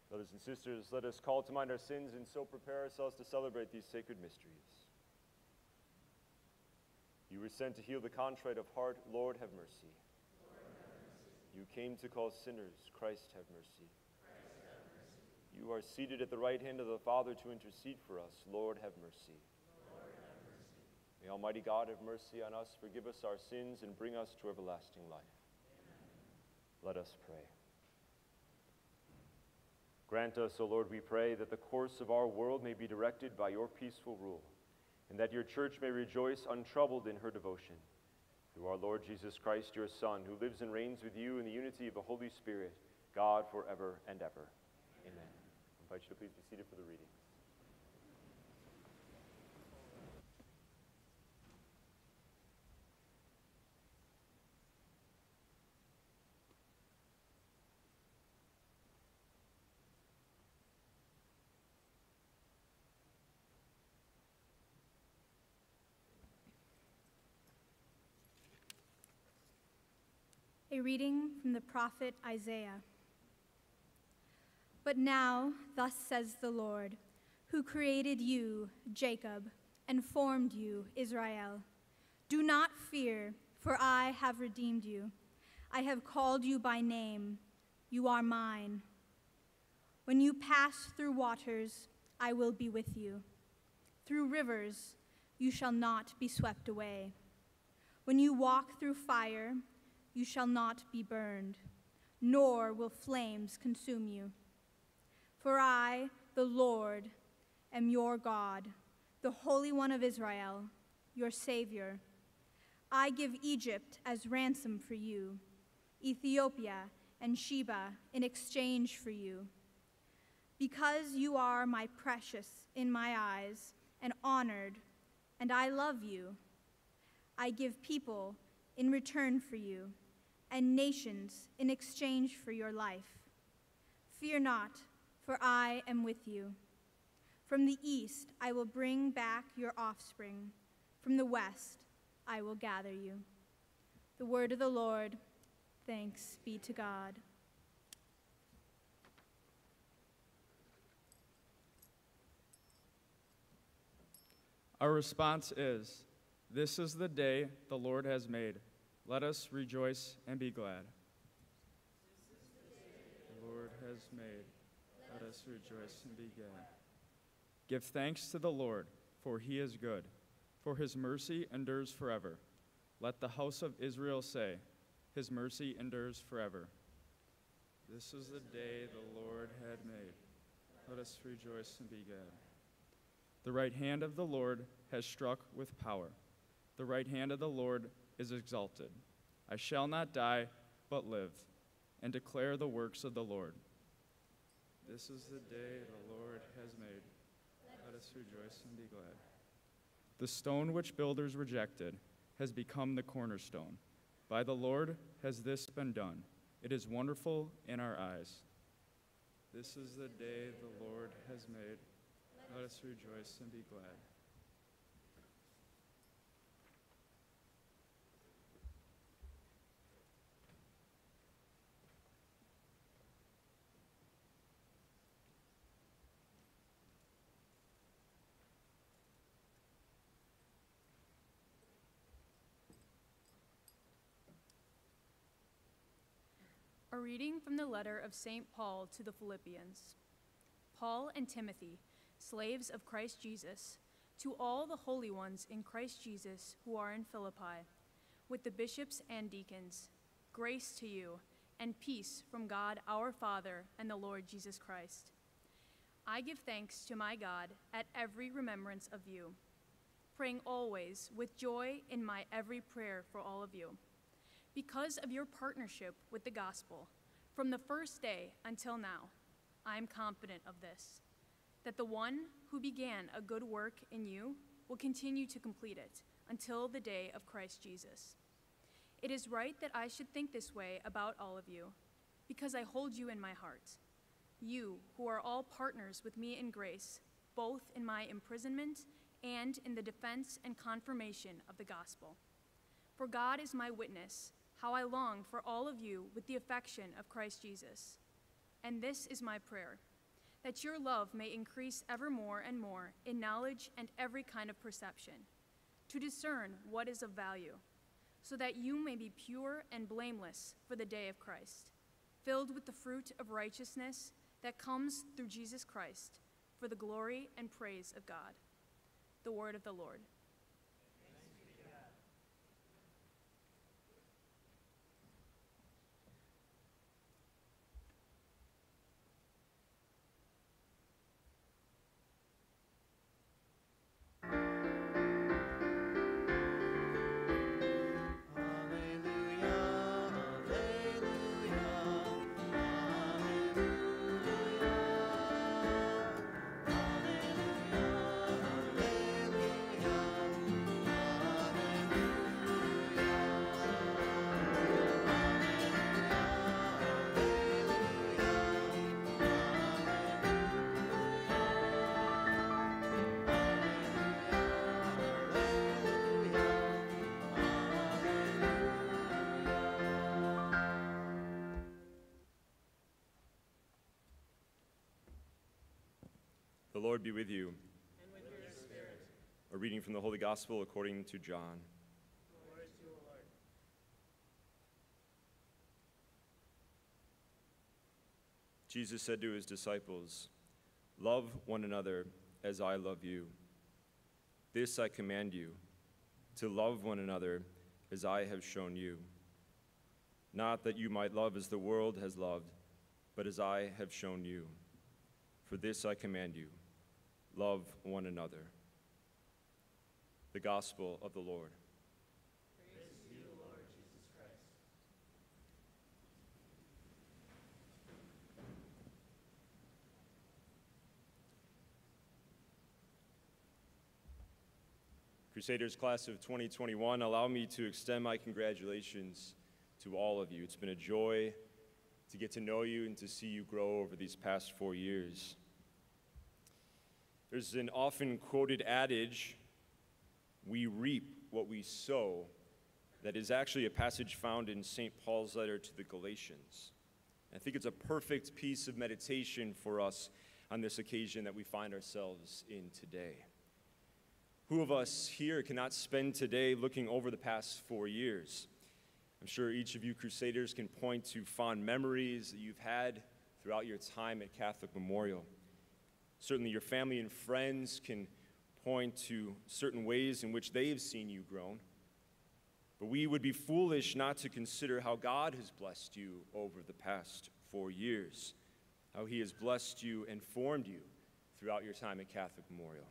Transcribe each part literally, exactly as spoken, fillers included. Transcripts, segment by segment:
Brothers and sisters, let us call to mind our sins and so prepare ourselves to celebrate these sacred mysteries. You were sent to heal the contrite of heart. Lord, have mercy. Lord, have mercy. You came to call sinners. Christ, have mercy. Christ, have mercy. You are seated at the right hand of the Father to intercede for us. Lord, have mercy. Lord, have mercy. May Almighty God have mercy on us, forgive us our sins, and bring us to everlasting life. Amen. Let us pray. Grant us, O Lord, we pray, that the course of our world may be directed by your peaceful rule, and that your church may rejoice untroubled in her devotion. Through our Lord Jesus Christ, your Son, who lives and reigns with you in the unity of the Holy Spirit, God, forever and ever. Amen. Amen. I invite you to please be seated for the reading. A reading from the prophet Isaiah. But now, thus says the Lord, who created you, Jacob, and formed you, Israel. Do not fear, for I have redeemed you. I have called you by name. You are mine. When you pass through waters, I will be with you. Through rivers, you shall not be swept away. When you walk through fire, you shall not be burned, nor will flames consume you. For I, the Lord, am your God, the Holy One of Israel, your Savior. I give Egypt as ransom for you, Ethiopia and Sheba in exchange for you. Because you are my precious in my eyes and honored, and I love you, I give people in return for you, and nations in exchange for your life. Fear not, for I am with you. From the east I will bring back your offspring. From the west I will gather you. The word of the Lord. Thanks be to God. Our response is, this is the day the Lord has made. Let us rejoice and be glad. The Lord has made. Let us rejoice and be glad. Give thanks to the Lord, for he is good, for his mercy endures forever. Let the house of Israel say, his mercy endures forever. This is the day the Lord had made. Let us rejoice and be glad. The right hand of the Lord has struck with power. The right hand of the Lord is exalted. I shall not die, but live, and declare the works of the Lord. This is the day the Lord has made. Let us rejoice and be glad. The stone which builders rejected has become the cornerstone. By the Lord has this been done. It is wonderful in our eyes. This is the day the Lord has made. Let us rejoice and be glad. A reading from the letter of Saint Paul to the Philippians. Paul and Timothy, slaves of Christ Jesus, to all the holy ones in Christ Jesus who are in Philippi, with the bishops and deacons, grace to you and peace from God our Father and the Lord Jesus Christ. I give thanks to my God at every remembrance of you, praying always with joy in my every prayer for all of you, because of your partnership with the gospel from the first day until now. I am confident of this, that the one who began a good work in you will continue to complete it until the day of Christ Jesus. It is right that I should think this way about all of you, because I hold you in my heart, you who are all partners with me in grace, both in my imprisonment and in the defense and confirmation of the gospel. For God is my witness, how I long for all of you with the affection of Christ Jesus. And this is my prayer, that your love may increase ever more and more in knowledge and every kind of perception, to discern what is of value, so that you may be pure and blameless for the day of Christ, filled with the fruit of righteousness that comes through Jesus Christ, for the glory and praise of God. The word of the Lord. The Lord be with you. And with your spirit. A reading from the Holy Gospel according to John. Glory to you, Lord. Jesus said to his disciples, "Love one another as I love you. This I command you, to love one another as I have shown you. Not that you might love as the world has loved, but as I have shown you. For this I command you, love one another." The Gospel of the Lord. Praise to you, Lord Jesus Christ. Crusaders class of twenty twenty-one, allow me to extend my congratulations to all of you. It's been a joy to get to know you and to see you grow over these past four years. There's an often quoted adage, "We reap what we sow," that is actually a passage found in Saint Paul's letter to the Galatians. I think it's a perfect piece of meditation for us on this occasion that we find ourselves in today. Who of us here cannot spend today looking over the past four years? I'm sure each of you Crusaders can point to fond memories that you've had throughout your time at Catholic Memorial. Certainly your family and friends can point to certain ways in which they have seen you grown. But we would be foolish not to consider how God has blessed you over the past four years, how he has blessed you and formed you throughout your time at Catholic Memorial.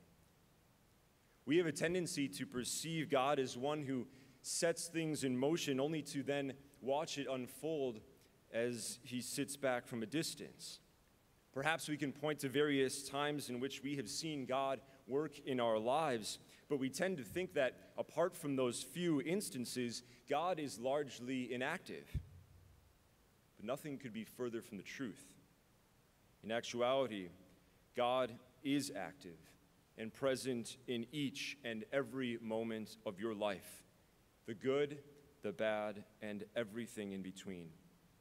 We have a tendency to perceive God as one who sets things in motion only to then watch it unfold as he sits back from a distance. Perhaps we can point to various times in which we have seen God work in our lives, but we tend to think that apart from those few instances, God is largely inactive. But nothing could be further from the truth. In actuality, God is active and present in each and every moment of your life, the good, the bad, and everything in between.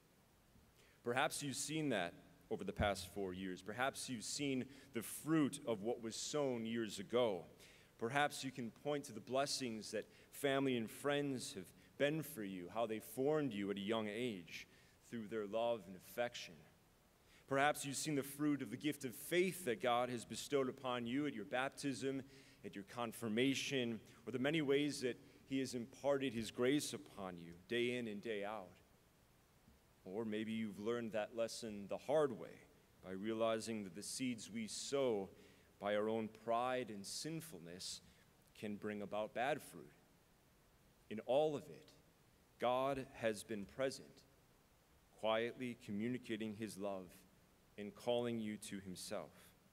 Perhaps you've seen that over the past four years. Perhaps you've seen the fruit of what was sown years ago. Perhaps you can point to the blessings that family and friends have been for you, how they formed you at a young age through their love and affection. Perhaps you've seen the fruit of the gift of faith that God has bestowed upon you at your baptism, at your confirmation, or the many ways that he has imparted his grace upon you day in and day out. Or maybe you've learned that lesson the hard way by realizing that the seeds we sow by our own pride and sinfulness can bring about bad fruit. In all of it, God has been present, quietly communicating his love and calling you to himself.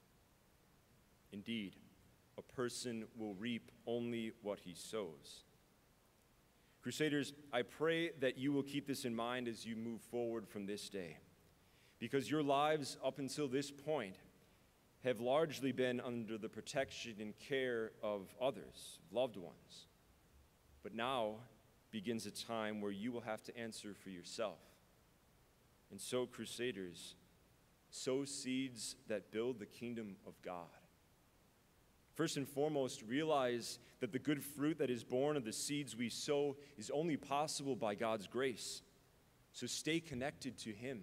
Indeed, a person will reap only what he sows. Crusaders, I pray that you will keep this in mind as you move forward from this day, because your lives up until this point have largely been under the protection and care of others, loved ones. But now begins a time where you will have to answer for yourself. And so, Crusaders, sow seeds that build the kingdom of God. First and foremost, realize that the good fruit that is born of the seeds we sow is only possible by God's grace. So stay connected to Him.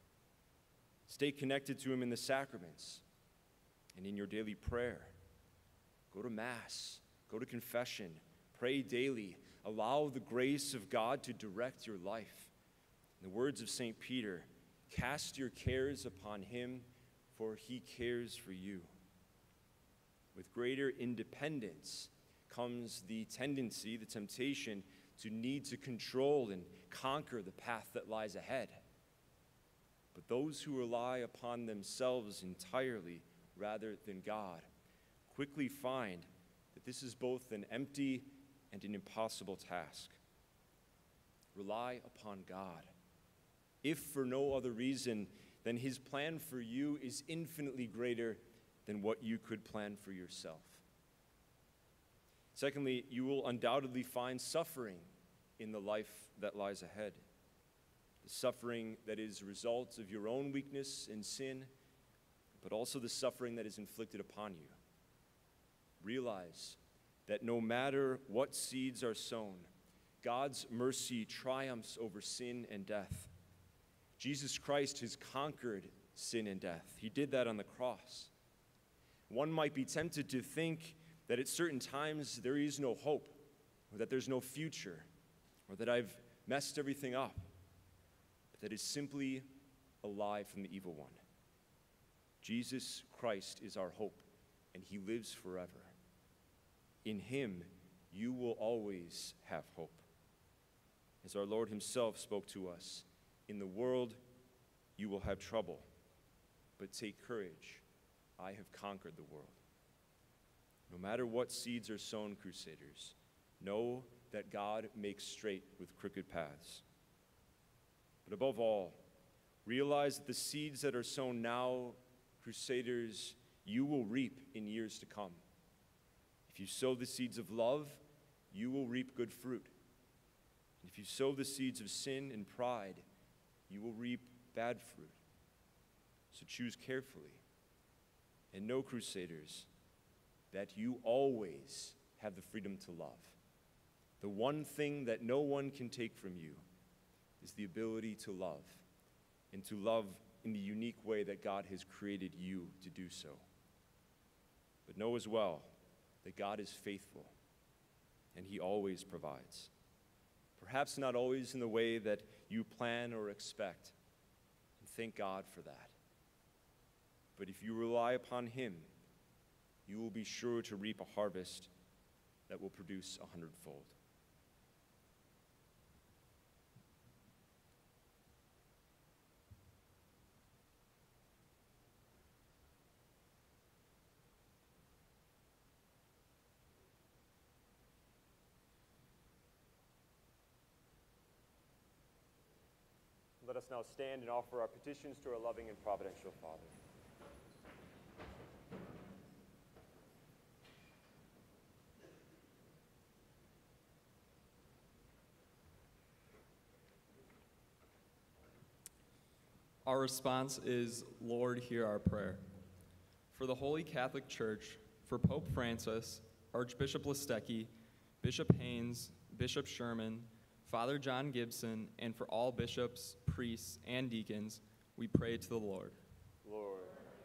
Stay connected to Him in the sacraments and in your daily prayer. Go to Mass, go to confession, pray daily. Allow the grace of God to direct your life. In the words of Saint Peter, cast your cares upon Him, for He cares for you. With greater independence comes the tendency, the temptation, to need to control and conquer the path that lies ahead. But those who rely upon themselves entirely rather than God quickly find that this is both an empty and an impossible task. Rely upon God, if for no other reason than His plan for you is infinitely greater than what you could plan for yourself. Secondly, you will undoubtedly find suffering in the life that lies ahead. The suffering that is a result of your own weakness and sin, but also the suffering that is inflicted upon you. Realize that no matter what seeds are sown, God's mercy triumphs over sin and death. Jesus Christ has conquered sin and death. He did that on the cross. One might be tempted to think that at certain times there is no hope, or that there's no future, or that I've messed everything up. But that is simply a lie from the evil one. Jesus Christ is our hope, and He lives forever. In Him, you will always have hope. As our Lord Himself spoke to us, in the world you will have trouble, but take courage. I have conquered the world. No matter what seeds are sown, Crusaders, know that God makes straight with crooked paths. But above all, realize that the seeds that are sown now, Crusaders, you will reap in years to come. If you sow the seeds of love, you will reap good fruit. If you sow the seeds of sin and pride, you will reap bad fruit. So choose carefully. And know, Crusaders, that you always have the freedom to love. The one thing that no one can take from you is the ability to love, and to love in the unique way that God has created you to do so. But know as well that God is faithful, and He always provides. Perhaps not always in the way that you plan or expect, and thank God for that. But if you rely upon Him, you will be sure to reap a harvest that will produce a hundredfold. Let us now stand and offer our petitions to our loving and providential Father. Our response is, Lord, hear our prayer. For the Holy Catholic Church, for Pope Francis, Archbishop Listecki, Bishop Haynes, Bishop Sherman, Father John Gibson, and for all bishops, priests, and deacons, we pray to the Lord. Lord.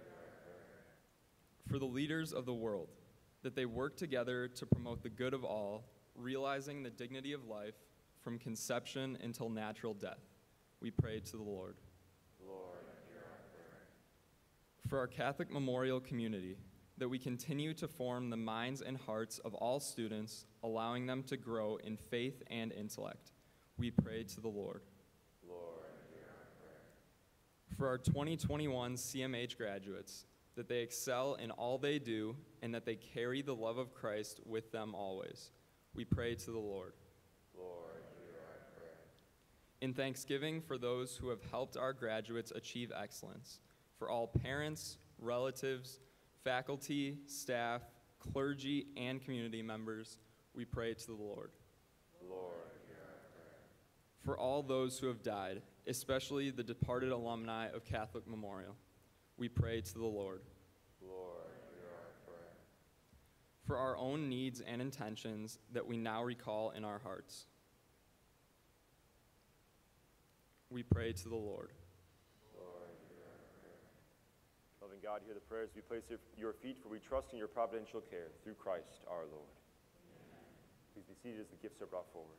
For the leaders of the world, that they work together to promote the good of all, realizing the dignity of life from conception until natural death, we pray to the Lord. Lord. For our Catholic memorial community, that we continue to form the minds and hearts of all students, allowing them to grow in faith and intellect, we pray to the Lord. Lord. For our twenty twenty-one C M H graduates, that they excel in all they do and that they carry the love of Christ with them always, we pray to the Lord. Lord, hear our prayer. In thanksgiving for those who have helped our graduates achieve excellence, for all parents, relatives, faculty, staff, clergy, and community members, we pray to the Lord. Lord, hear our prayer. For all those who have died, especially the departed alumni of Catholic Memorial, We pray to the Lord. Lord, hear our prayer. For our own needs and intentions that we now recall in our hearts, we pray to the Lord. Lord, hear our prayer. Loving God, hear the prayers we place at your feet, for we trust in your providential care through Christ our Lord. Amen. Please be seated as the gifts are brought forward.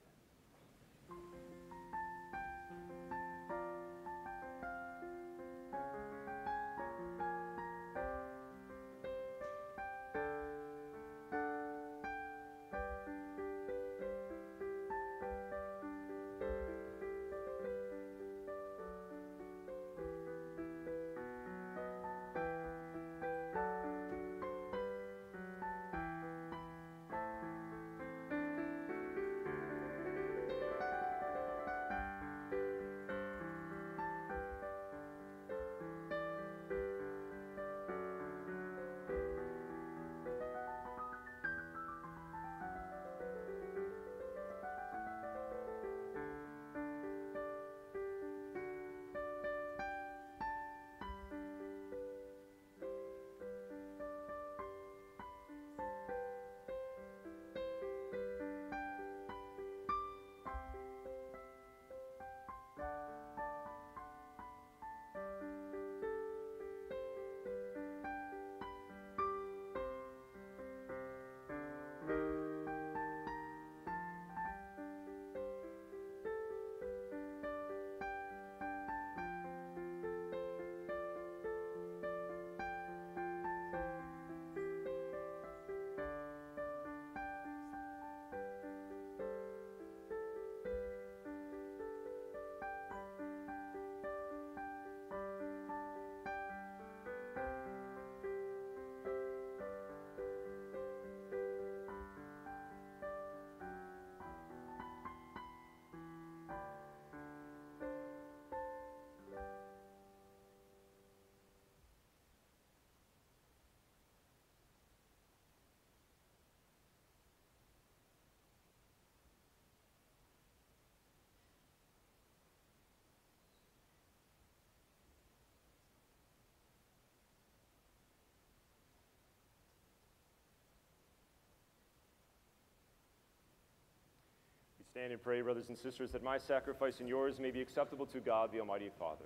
Stand and pray, brothers and sisters, that my sacrifice and yours may be acceptable to God, the Almighty Father.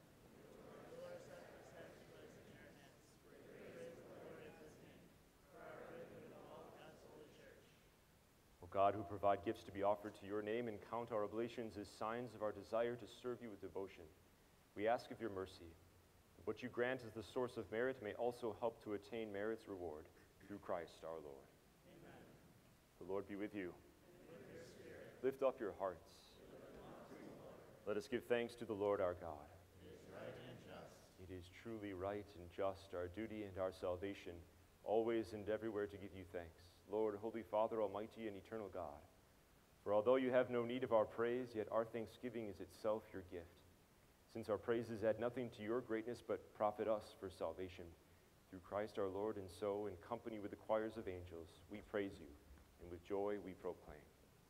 O God, who provide gifts to be offered to your name and count our oblations as signs of our desire to serve you with devotion, we ask of your mercy, that what you grant as the source of merit may also help to attain merit's reward through Christ our Lord. Amen. The Lord be with you. Lift up your hearts. Let us give thanks to the Lord our God. It is right and just. It is truly right and just, our duty and our salvation, always and everywhere to give you thanks, Lord, Holy Father, Almighty and eternal God. For although you have no need of our praise, yet our thanksgiving is itself your gift, since our praises add nothing to your greatness but profit us for salvation. Through Christ our Lord, and so, in company with the choirs of angels, we praise you, and with joy we proclaim.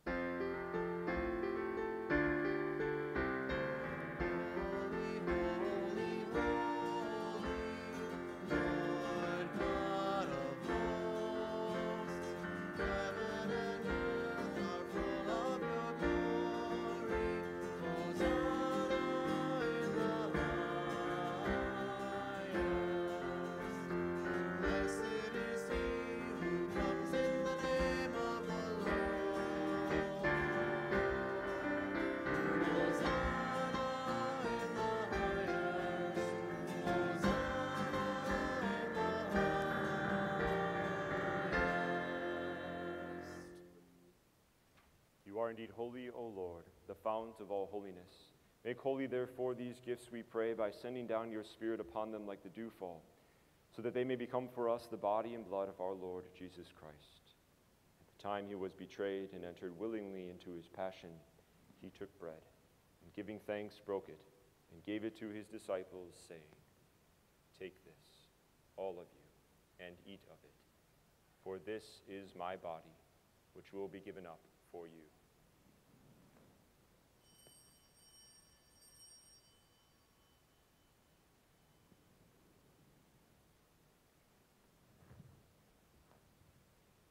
You are indeed holy, O Lord, the fount of all holiness. Make holy, therefore, these gifts, we pray, by sending down your Spirit upon them like the dewfall, so that they may become for us the body and blood of our Lord Jesus Christ. At the time he was betrayed and entered willingly into his passion, he took bread, and giving thanks, broke it, and gave it to his disciples, saying, "Take this, all of you, and eat of it, for this is my body, which will be given up for you."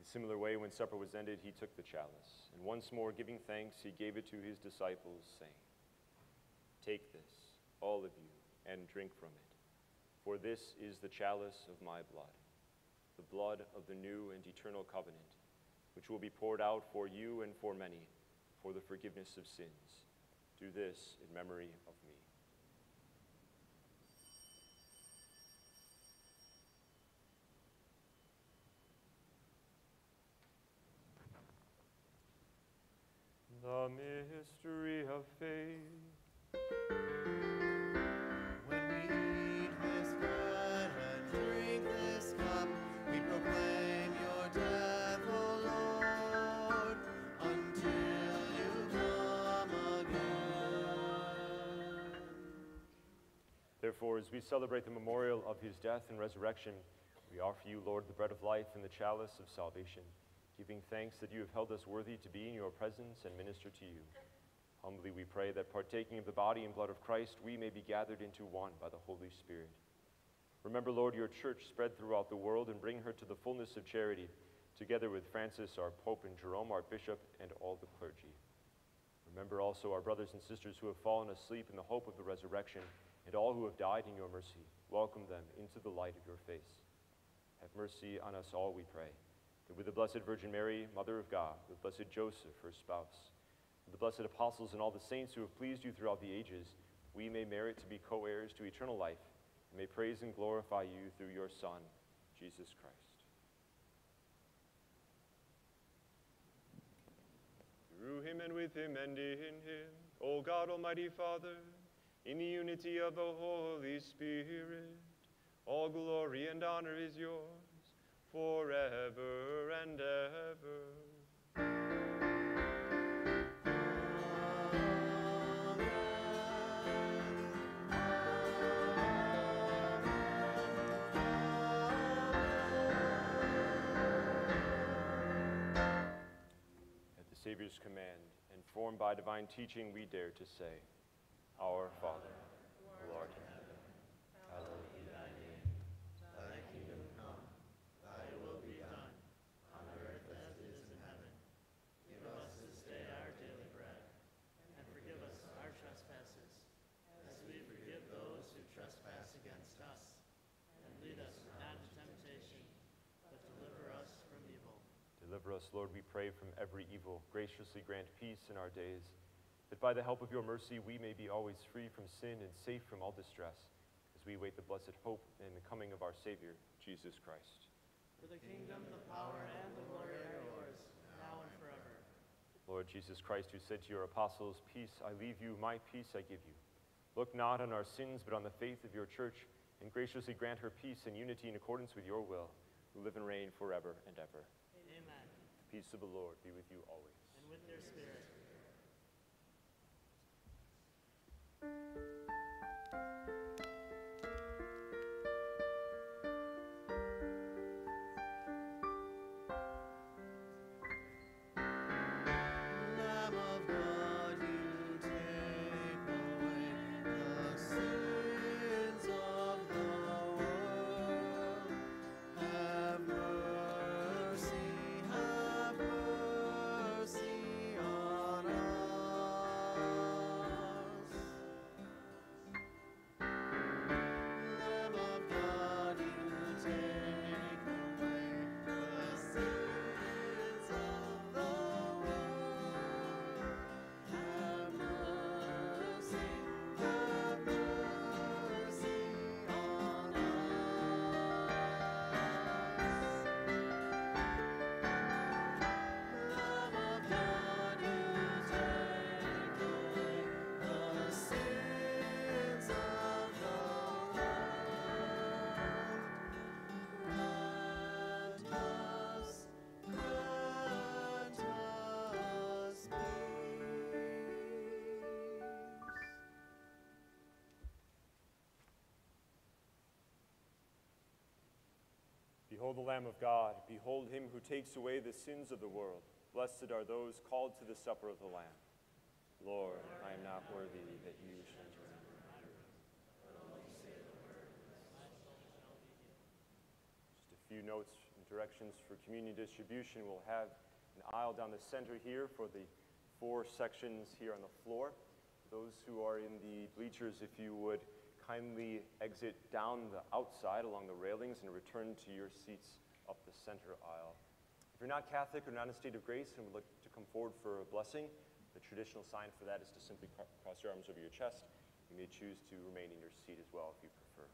similar way, when supper was ended, he took the chalice, and once more giving thanks, he gave it to his disciples, saying, "Take this, all of you, and drink from it, for this is the chalice of my blood, the blood of the new and eternal covenant, which will be poured out for you and for many for the forgiveness of sins. Do this in memory of me." The mystery of faith. When we eat this bread and drink this cup, we proclaim your death, O Lord, until you come again. Therefore, as we celebrate the memorial of his death and resurrection, we offer you, Lord, the bread of life and the chalice of salvation, giving thanks that you have held us worthy to be in your presence and minister to you. Humbly we pray that, partaking of the body and blood of Christ, we may be gathered into one by the Holy Spirit. Remember, Lord, your church spread throughout the world, and bring her to the fullness of charity, together with Francis, our Pope, and Jerome, our Bishop, and all the clergy. Remember also our brothers and sisters who have fallen asleep in the hope of the resurrection, and all who have died in your mercy. Welcome them into the light of your face. Have mercy on us all, we pray, that with the Blessed Virgin Mary, Mother of God, with Blessed Joseph, her spouse, with the blessed apostles and all the saints who have pleased you throughout the ages, we may merit to be co-heirs to eternal life, and may praise and glorify you through your Son, Jesus Christ. Through him and with him and in him, O God, Almighty Father, in the unity of the Holy Spirit, all glory and honor is yours, forever and ever. At the Savior's command, informed by divine teaching, we dare to say, Our Father, who art in heaven, hallowed be thy name. Thy kingdom come, thy will be done, on earth as it is in heaven. Give us this day our daily bread, and forgive us our trespasses, as we forgive those who trespass against us. And lead us not into temptation, but deliver us from evil. Deliver us, Lord, we pray, from every evil. Graciously grant peace in our days, that by the help of your mercy we may be always free from sin and safe from all distress, as we wait the blessed hope and the coming of our Savior, Jesus Christ. For the kingdom, the power, and the glory are yours, now and forever. Lord Jesus Christ, who said to your apostles, Peace I leave you, my peace I give you. Look not on our sins, but on the faith of your church, and graciously grant her peace and unity in accordance with your will, who live and reign forever and ever. Amen. The peace of the Lord be with you always. And with your spirit. Lamb of God, you take away the sins of the world. Have mercy, have mercy on us. Lamb of God, you take away the sins of the world. Have mercy, have mercy on us. Lamb of God, you take away the sins of the world. Grant us, grant us peace. Behold the Lamb of God, behold him who takes away the sins of the world. Blessed are those called to the supper of the Lamb. Lord, I am not worthy that you should enter into my room. Just a few notes in directions for communion distribution, we'll have an aisle down the center here for the four sections here on the floor. Those who are in the bleachers, if you would kindly exit down the outside along the railings and return to your seats up the center aisle. If you're not Catholic or not in a state of grace and would like to come forward for a blessing, the traditional sign for that is to simply cross your arms over your chest. You may choose to remain in your seat as well if you prefer.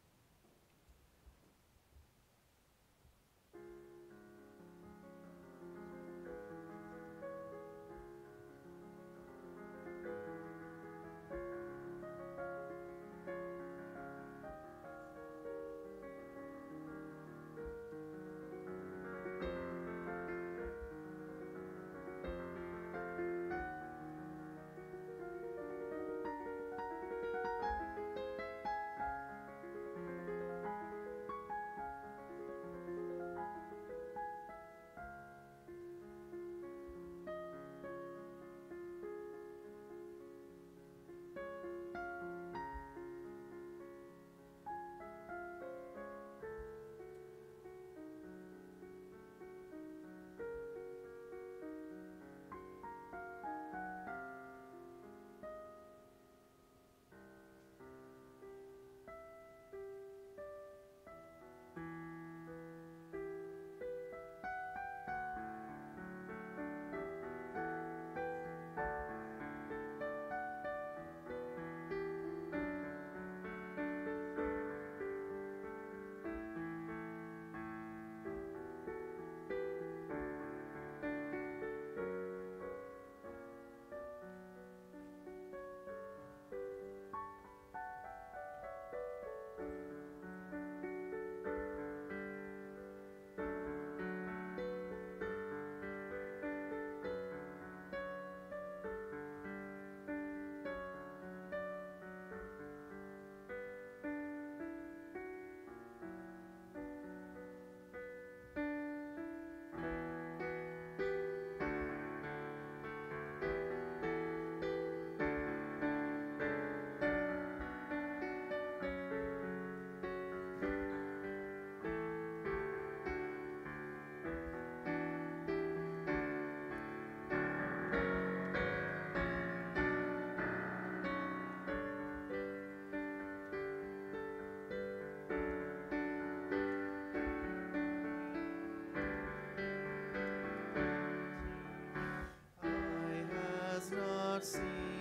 not seen,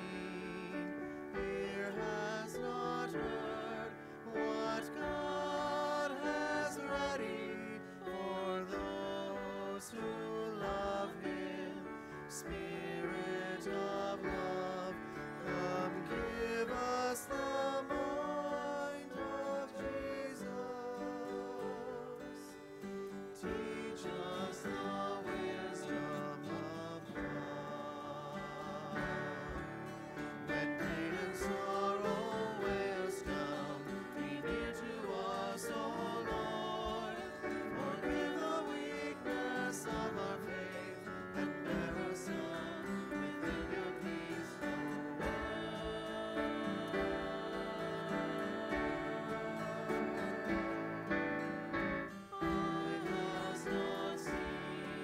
ear has not heard what God has ready for those who love Him. Spirit of love, come give us the mind of Jesus. Teach us the wisdom of God. When pain and sorrow wails down, be near to us, O Lord. Forgive the weakness of our faith, and bear us up within your peaceful word. Eye has not seen,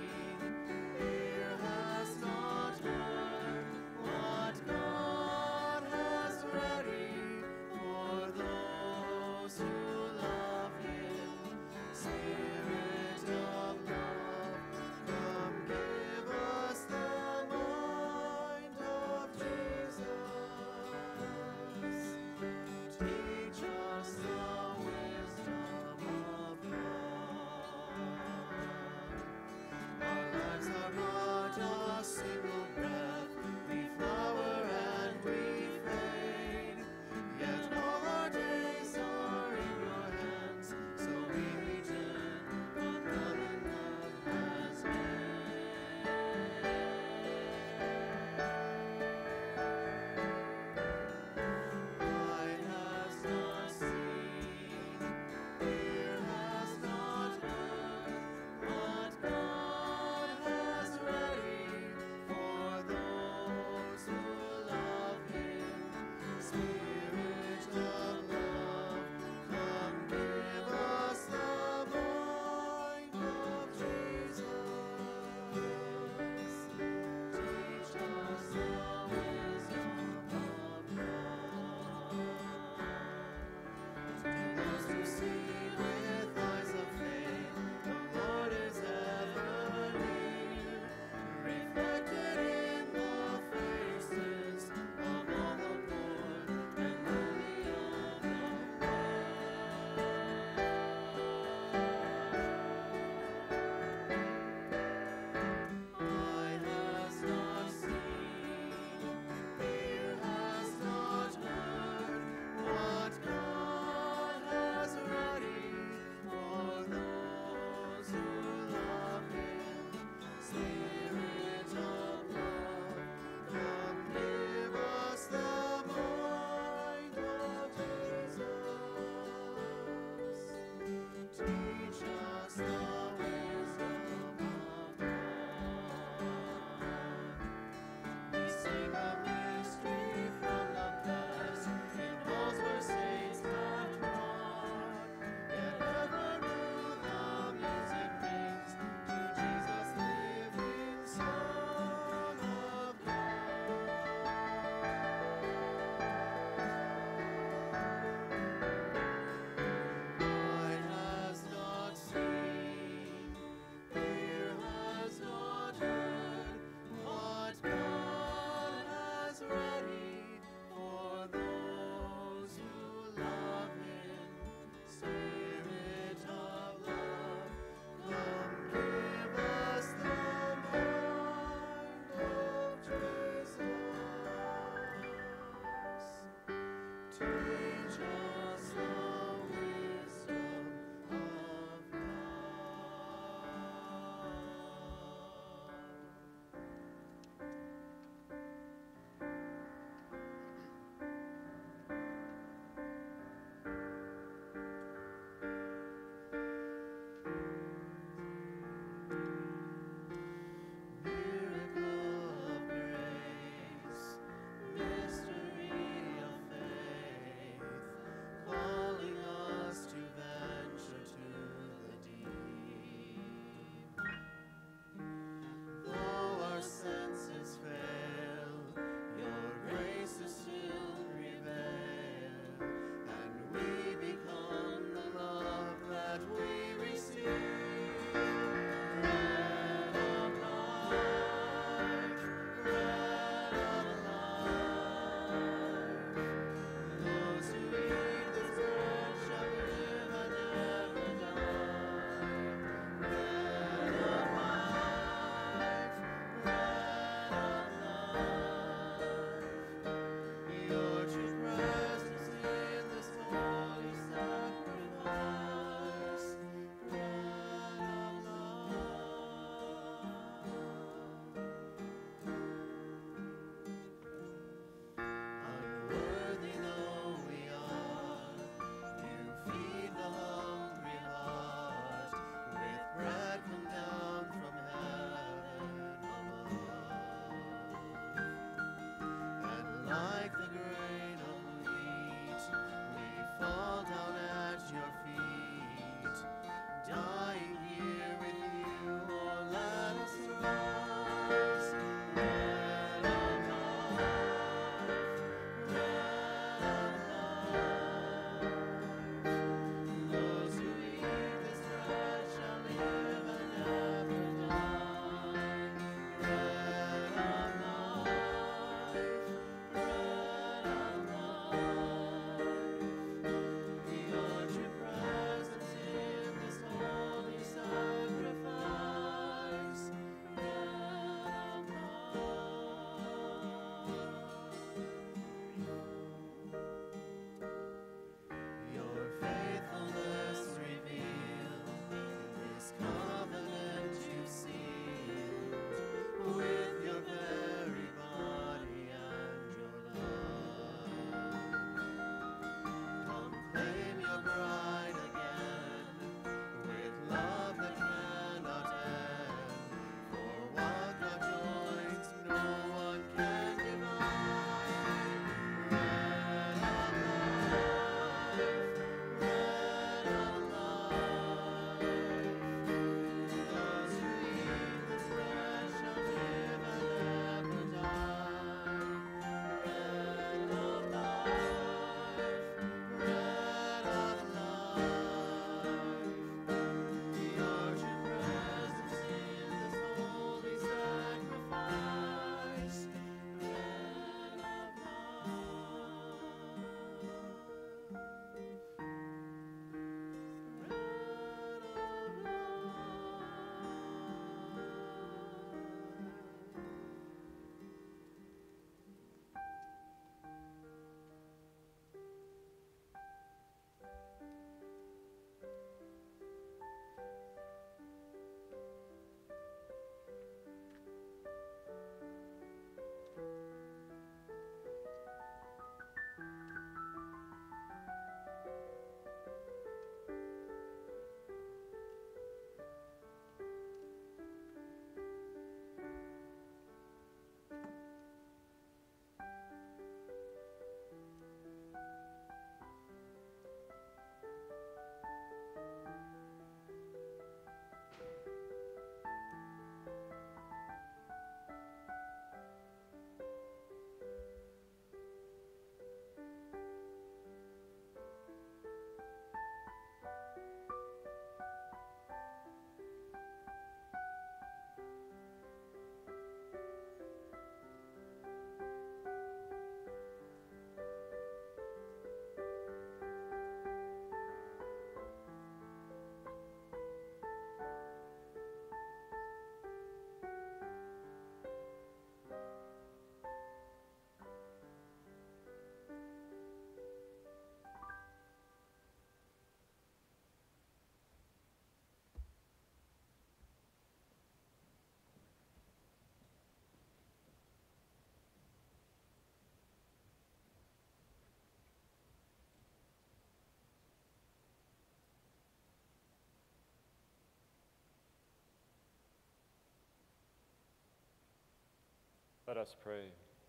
Let us pray.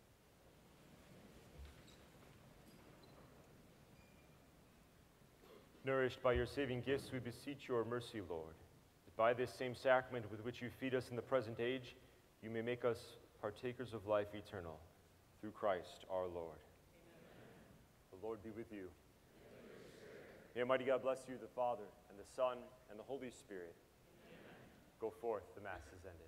Nourished by your saving gifts, we beseech your mercy, Lord, that by this same sacrament with which you feed us in the present age, you may make us partakers of life eternal. Through Christ our Lord. Amen. The Lord be with you. May Almighty God bless you, the Father, and the Son, and the Holy Spirit. Amen. Go forth, the Mass is ended.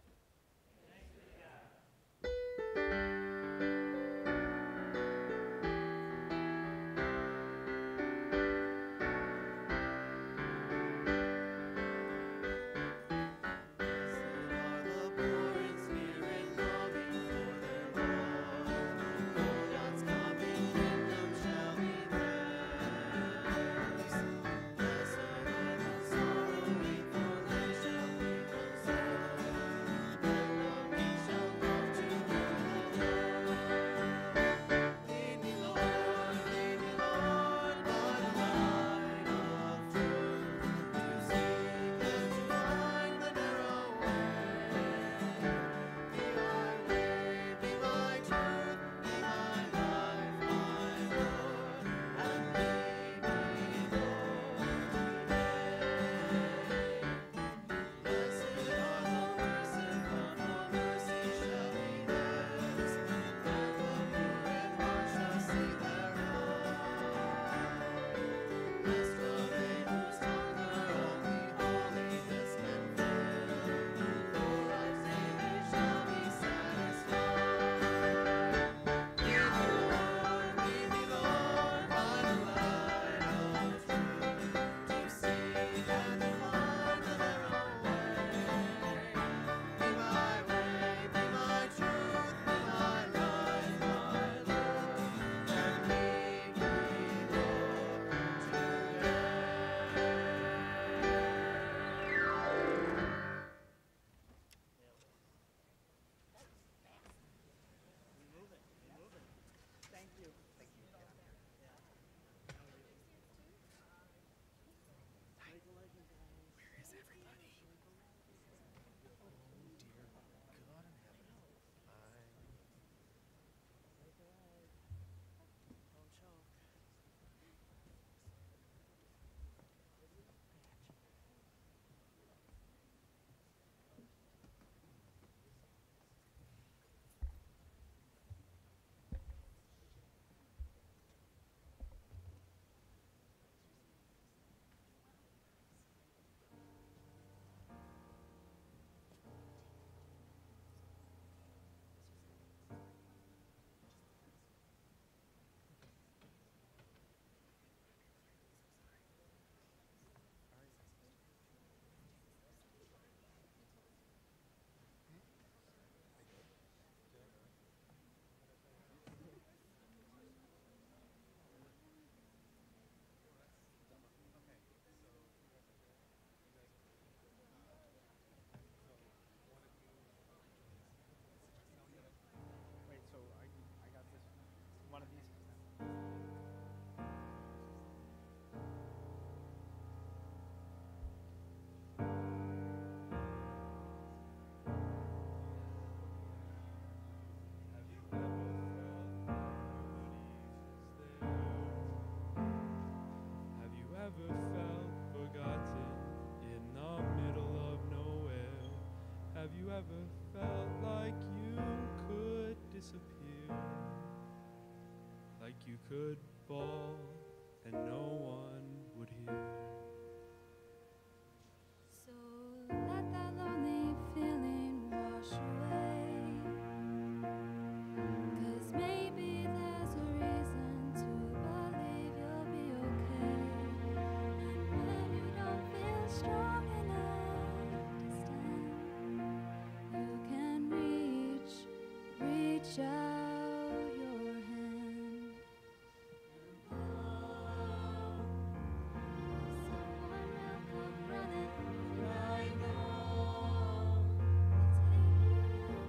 ever felt like you could disappear, like you could fall and no one would hear? So let that lonely feeling wash away, 'cause maybe there's a reason to believe you'll be okay. And when you don't feel strong enough to stand, you can reach, reach out your hand. Someone will come running right now to take you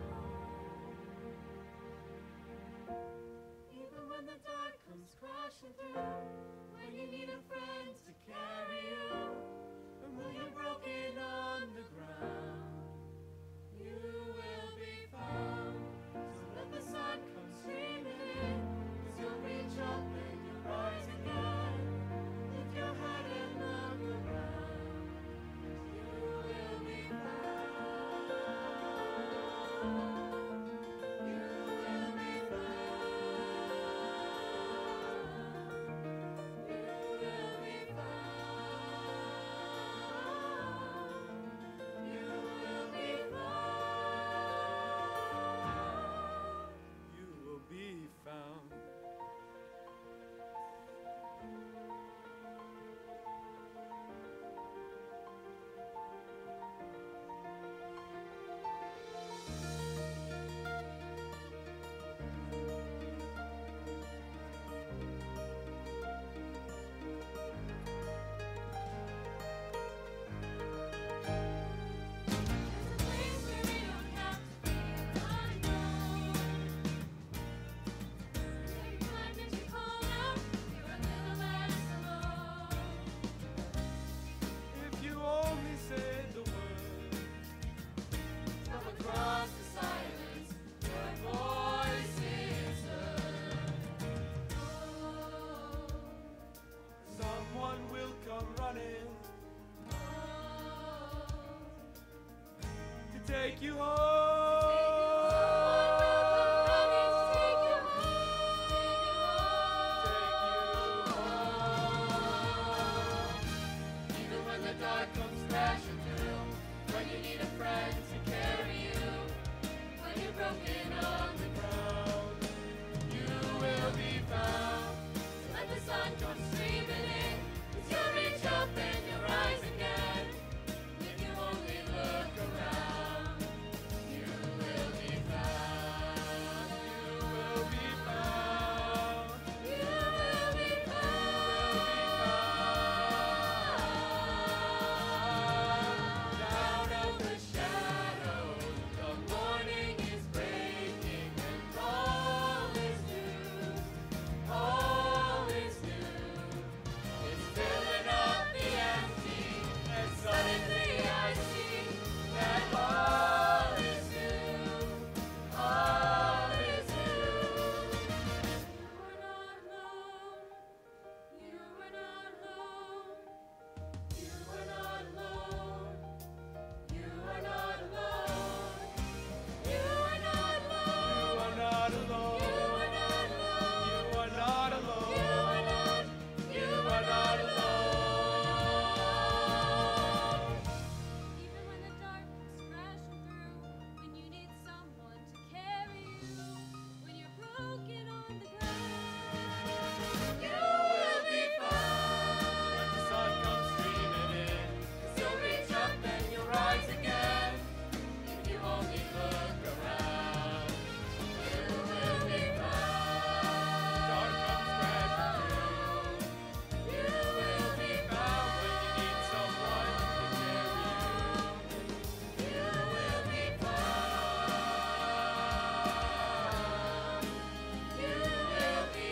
home. Even when the dark comes crashing through, when you need a friend to carry you, and when you're broken on the ground, you will be found. So let the take you home. Even when the dark comes crashing through, when you need a friend to carry you, when you're broken on the ground, you will be found. So let the sun come streaming in, 'cause you'll reach up and you'll rise again. If you only look around, you will be found. You will be found. You will be found. Out of the shadows, the morning is breaking, and all is new. All is new. It's filling up the empty, and suddenly I see that all is new. All is new. You are not alone. You are not alone. You are not alone. You are not alone. You are not alone. You are not alone. You are not alone. You are not alone. You are not. You are not alone. Even when the dark comes crashing through, when you need someone to carry you, when you're broken on the ground, you will be found. When the sun comes streaming in, 'Cause you'll reach up and you'll rise again. If you only look around, you will be found. dark comes crashing through. You will be found. When you need someone to carry You will be found. You will be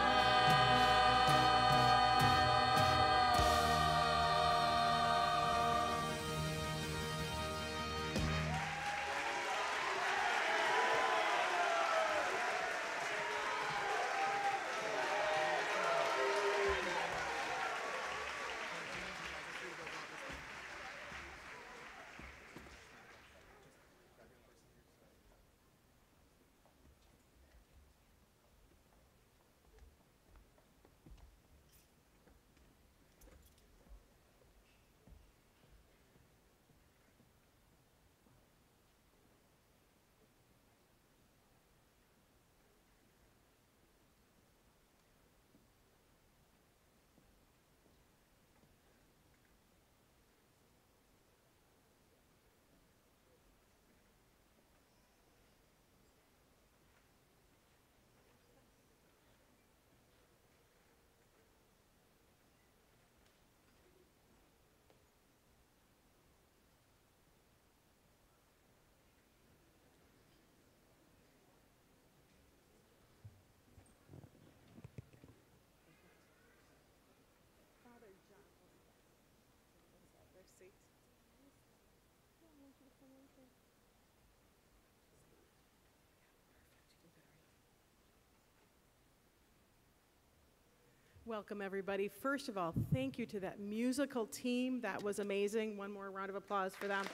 Welcome, everybody. First of all, thank you to that musical team. That was amazing. One more round of applause for them.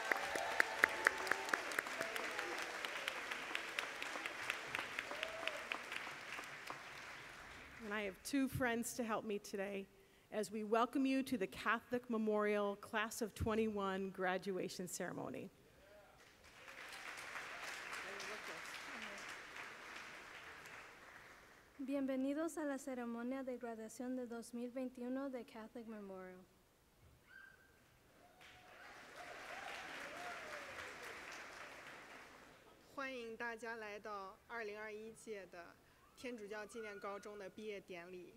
And I have two friends to help me today as we welcome you to the Catholic Memorial Class of twenty-one graduation ceremony. Bienvenidos a la ceremonia de graduación de dos mil veintiuno de Catholic Memorial. 欢迎大家来到二零二一届的天主教纪念高中的毕业典礼。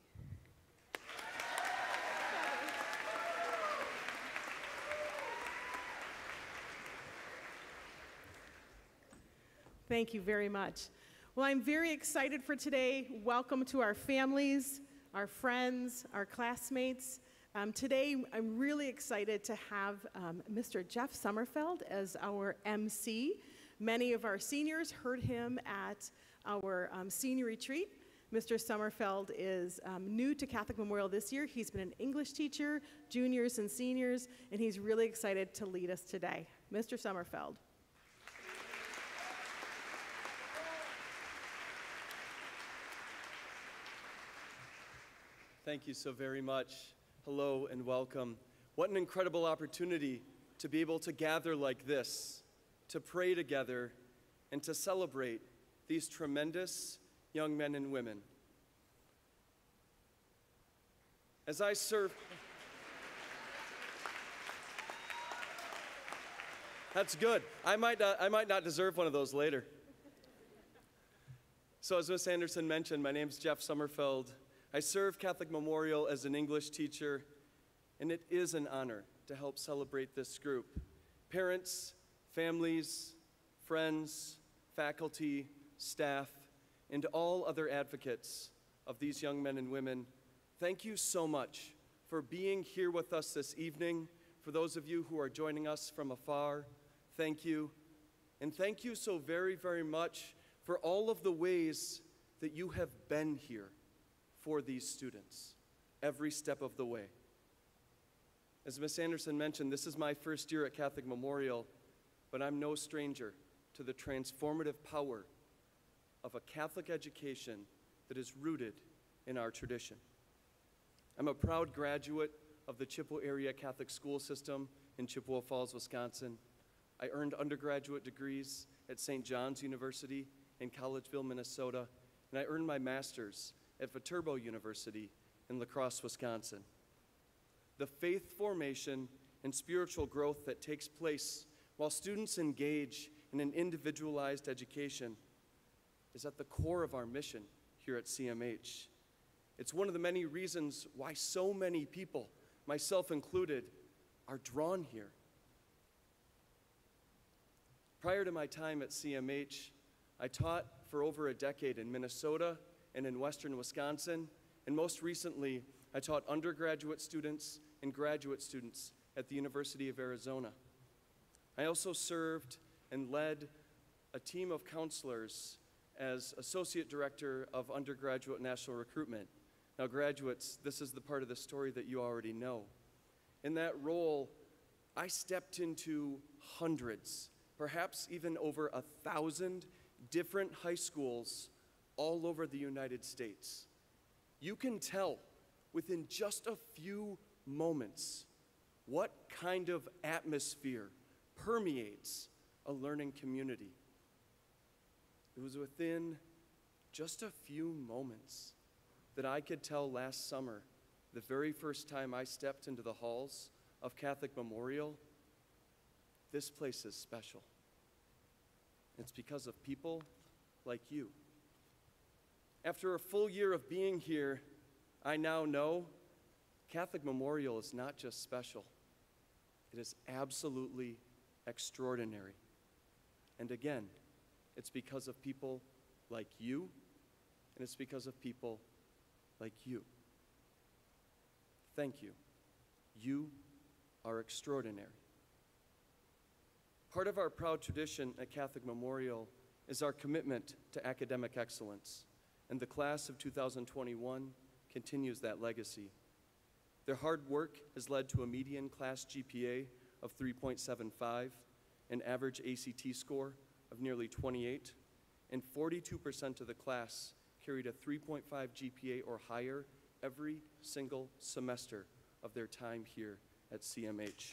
Thank you very much. Well, I'm very excited for today. Welcome to our families, our friends, our classmates. Um, today, I'm really excited to have um, Mister Jeff Sommerfeld as our M C. Many of our seniors heard him at our um, senior retreat. Mister Sommerfeld is um, new to Catholic Memorial this year. He's been an English teacher, juniors and seniors, and he's really excited to lead us today. Mister Sommerfeld. Thank you so very much. Hello and welcome. What an incredible opportunity to be able to gather like this, to pray together, and to celebrate these tremendous young men and women. As I serve, that's good. I might not, I might not deserve one of those later. So as Miz Anderson mentioned, my name's Jeff Sommerfeld. I serve Catholic Memorial as an English teacher, and it is an honor to help celebrate this group. Parents, families, friends, faculty, staff, and all other advocates of these young men and women, thank you so much for being here with us this evening. For those of you who are joining us from afar, thank you. And thank you so very, very much for all of the ways that you have been here for these students, every step of the way. As Miz Anderson mentioned, this is my first year at Catholic Memorial, but I'm no stranger to the transformative power of a Catholic education that is rooted in our tradition. I'm a proud graduate of the Chippewa Area Catholic School System in Chippewa Falls, Wisconsin. I earned undergraduate degrees at Saint John's University in Collegeville, Minnesota, and I earned my master's at Viterbo University in La Crosse, Wisconsin. The faith formation and spiritual growth that takes place while students engage in an individualized education is at the core of our mission here at C M H. It's one of the many reasons why so many people, myself included, are drawn here. Prior to my time at C M H, I taught for over a decade in Minnesota and in western Wisconsin, and most recently, I taught undergraduate students and graduate students at the University of Arizona. I also served and led a team of counselors as Associate Director of Undergraduate National Recruitment. Now, graduates, this is the part of the story that you already know. In that role, I stepped into hundreds, perhaps even over a thousand different high schools all over the United States. You can tell within just a few moments what kind of atmosphere permeates a learning community. It was within just a few moments that I could tell last summer, the very first time I stepped into the halls of Catholic Memorial, this place is special. It's because of people like you. After a full year of being here, I now know Catholic Memorial is not just special, it is absolutely extraordinary. And again, it's because of people like you, and it's because of people like you. Thank you. You are extraordinary. Part of our proud tradition at Catholic Memorial is our commitment to academic excellence, and the class of two thousand twenty-one continues that legacy. Their hard work has led to a median class G P A of three point seven five, an average A C T score of nearly twenty-eight, and forty-two percent of the class carried a three point five G P A or higher every single semester of their time here at C M H.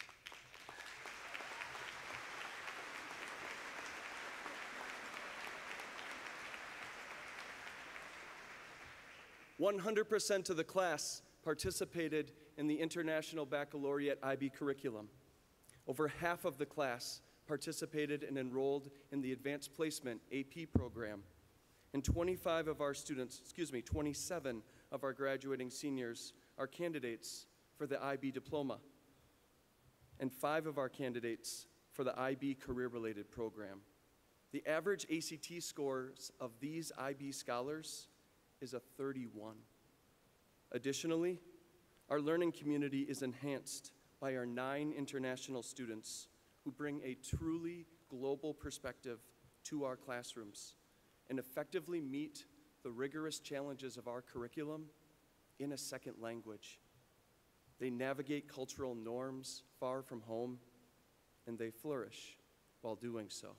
one hundred percent of the class participated in the International Baccalaureate I B curriculum. Over half of the class participated and enrolled in the Advanced Placement A P program. And twenty-five of our students, excuse me, twenty-seven of our graduating seniors are candidates for the I B diploma. And five of our candidates for the I B career-related program. The average A C T scores of these I B scholars is a thirty-one. Additionally, our learning community is enhanced by our nine international students who bring a truly global perspective to our classrooms and effectively meet the rigorous challenges of our curriculum in a second language. They navigate cultural norms far from home. and they flourish while doing so.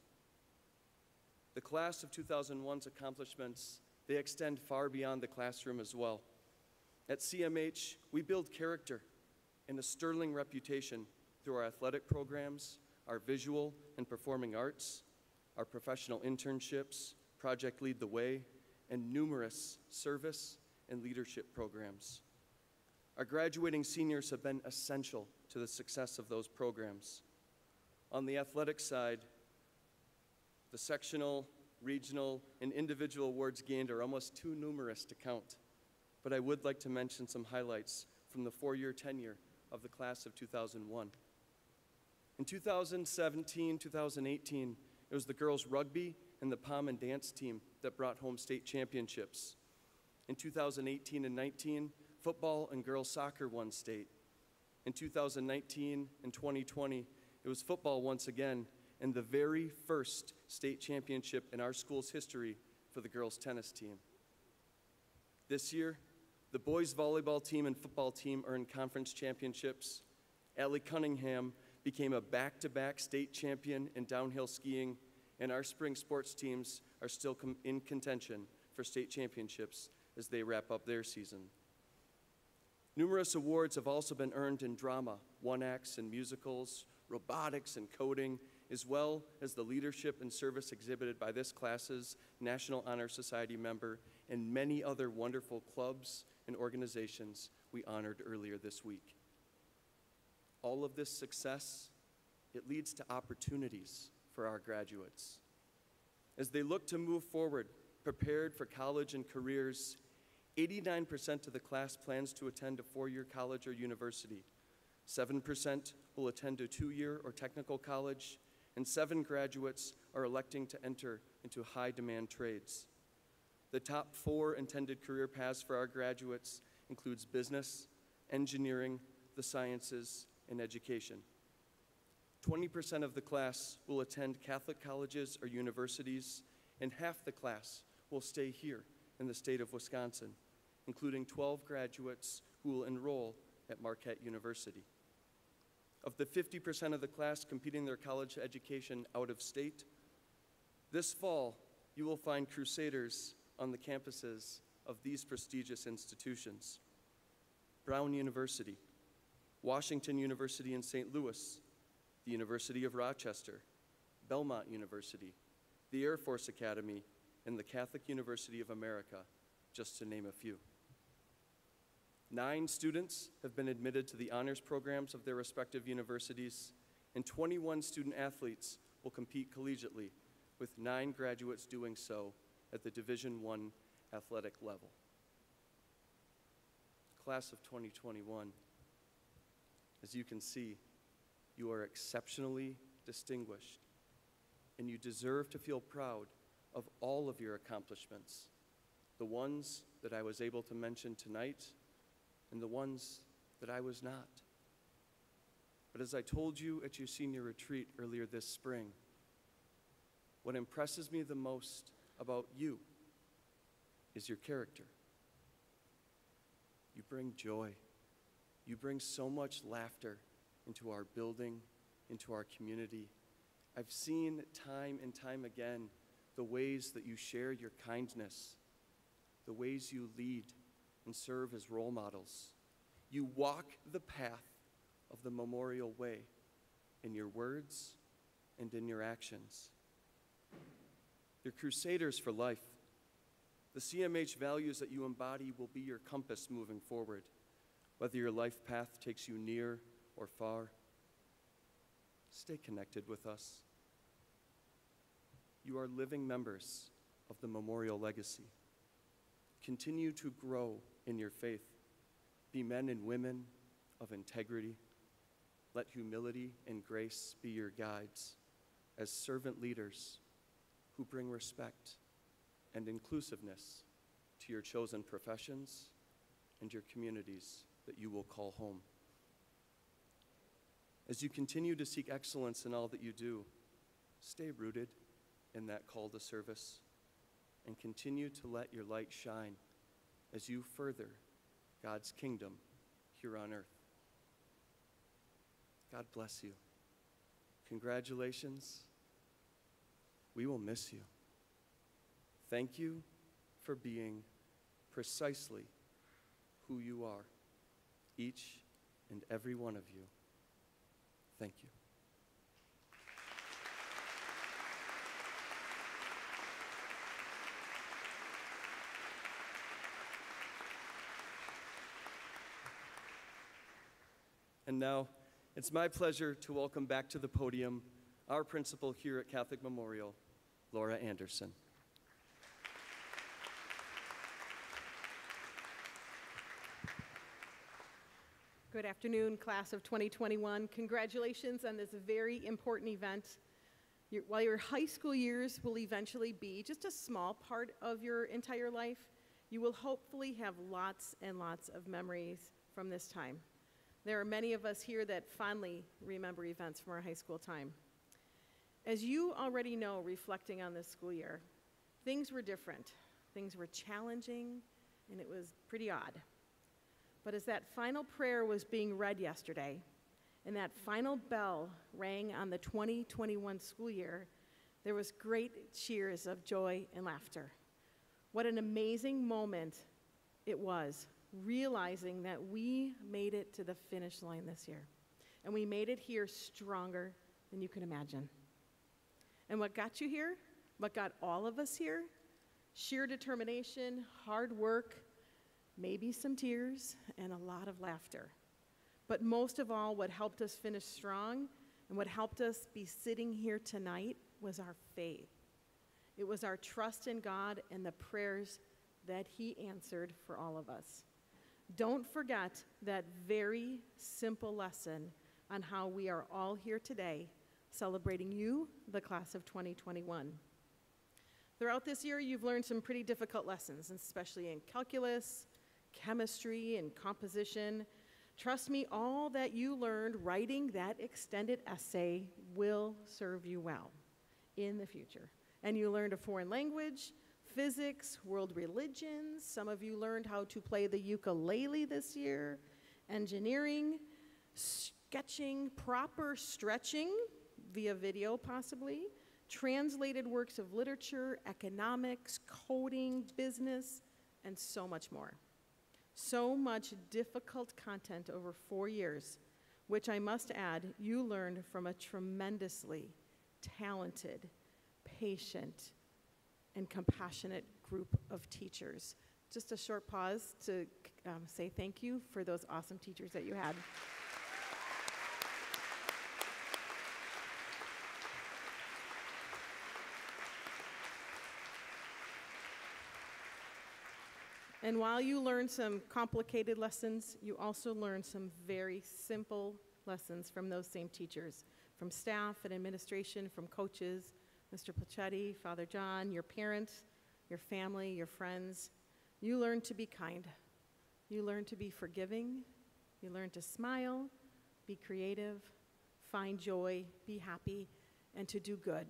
The class of two thousand one's accomplishments, they extend far beyond the classroom as well. At C M H, we build character and a sterling reputation through our athletic programs, our visual and performing arts, our professional internships, Project Lead the Way, and numerous service and leadership programs. Our graduating seniors have been essential to the success of those programs. On the athletic side, the sectional, regional, and individual awards gained are almost too numerous to count, but I would like to mention some highlights from the four-year tenure of the class of two thousand one. In two thousand seventeen, two thousand eighteen, it was the girls' rugby and the pom and dance team that brought home state championships. In two thousand eighteen and nineteen, football and girls' soccer won state. In two thousand nineteen and twenty twenty, it was football once again, and the very first state championship in our school's history for the girls' tennis team. This year, the boys' volleyball team and football team earned conference championships. Allie Cunningham became a back-to-back state champion in downhill skiing, and our spring sports teams are still com- in contention for state championships as they wrap up their season. Numerous awards have also been earned in drama, one-acts and musicals, robotics and coding, as well as the leadership and service exhibited by this class's National Honor Society member and many other wonderful clubs and organizations we honored earlier this week. All of this success, it leads to opportunities for our graduates. As they look to move forward, prepared for college and careers, eighty-nine percent of the class plans to attend a four-year college or university. seven percent will attend a two-year or technical college, and seven graduates are electing to enter into high-demand trades. The top four intended career paths for our graduates includes business, engineering, the sciences, and education. twenty percent of the class will attend Catholic colleges or universities, and half the class will stay here in the state of Wisconsin, including twelve graduates who will enroll at Marquette University. Of the fifty percent of the class completing their college education out of state, this fall you will find Crusaders on the campuses of these prestigious institutions: Brown University, Washington University in Saint Louis, the University of Rochester, Belmont University, the Air Force Academy, and the Catholic University of America, just to name a few. Nine students have been admitted to the honors programs of their respective universities, and twenty-one student athletes will compete collegiately, with nine graduates doing so at the Division One athletic level. Class of twenty twenty-one, as you can see, you are exceptionally distinguished, and you deserve to feel proud of all of your accomplishments, the ones that I was able to mention tonight and the ones that I was not. But as I told you at your senior retreat earlier this spring, what impresses me the most about you is your character. You bring joy. You bring so much laughter into our building, into our community. I've seen time and time again the ways that you share your kindness, the ways you lead and serve as role models. You walk the path of the Memorial Way in your words and in your actions. You're crusaders for life. The C M H values that you embody will be your compass moving forward, whether your life path takes you near or far. Stay connected with us. You are living members of the Memorial legacy. Continue to grow in your faith. Be men and women of integrity. Let humility and grace be your guides as servant leaders who bring respect and inclusiveness to your chosen professions and your communities that you will call home. As you continue to seek excellence in all that you do, stay rooted in that call to service and continue to let your light shine as you further God's kingdom here on earth. God bless you. congratulations. We will miss you. Thank you for being precisely who you are, each and every one of you. Thank you. And now, it's my pleasure to welcome back to the podium our principal here at Catholic Memorial, Laura Anderson. Good afternoon, class of twenty twenty-one. Congratulations on this very important event. Your, while your high school years will eventually be just a small part of your entire life, you will hopefully have lots and lots of memories from this time. There are many of us here that fondly remember events from our high school time. As you already know, reflecting on this school year, things were different. Things were challenging, and it was pretty odd. But as that final prayer was being read yesterday, and that final bell rang on the twenty twenty-one school year, there was great cheers of joy and laughter. What an amazing moment it was, realizing that we made it to the finish line this year. And we made it here stronger than you can imagine. And what got you here, what got all of us here, sheer determination, hard work, maybe some tears, and a lot of laughter. But most of all, what helped us finish strong and what helped us be sitting here tonight was our faith. It was our trust in God and the prayers that He answered for all of us. Don't forget that very simple lesson on how we are all here today celebrating you, the class of twenty twenty-one. Throughout this year, you've learned some pretty difficult lessons, especially in calculus, chemistry, and composition. Trust me, all that you learned writing that extended essay will serve you well in the future. And you learned a foreign language, physics, world religions. Some of you learned how to play the ukulele this year, engineering, sketching, proper stretching via video possibly, translated works of literature, economics, coding, business, and so much more. So much difficult content over four years, which I must add, you learned from a tremendously talented, patient, and compassionate group of teachers. Just a short pause to um, say thank you for those awesome teachers that you had. And while you learn some complicated lessons, you also learn some very simple lessons from those same teachers, from staff and administration, from coaches, Mister Placetti, Father John, your parents, your family, your friends. You learn to be kind. You learn to be forgiving. You learn to smile, be creative, find joy, be happy, and to do good.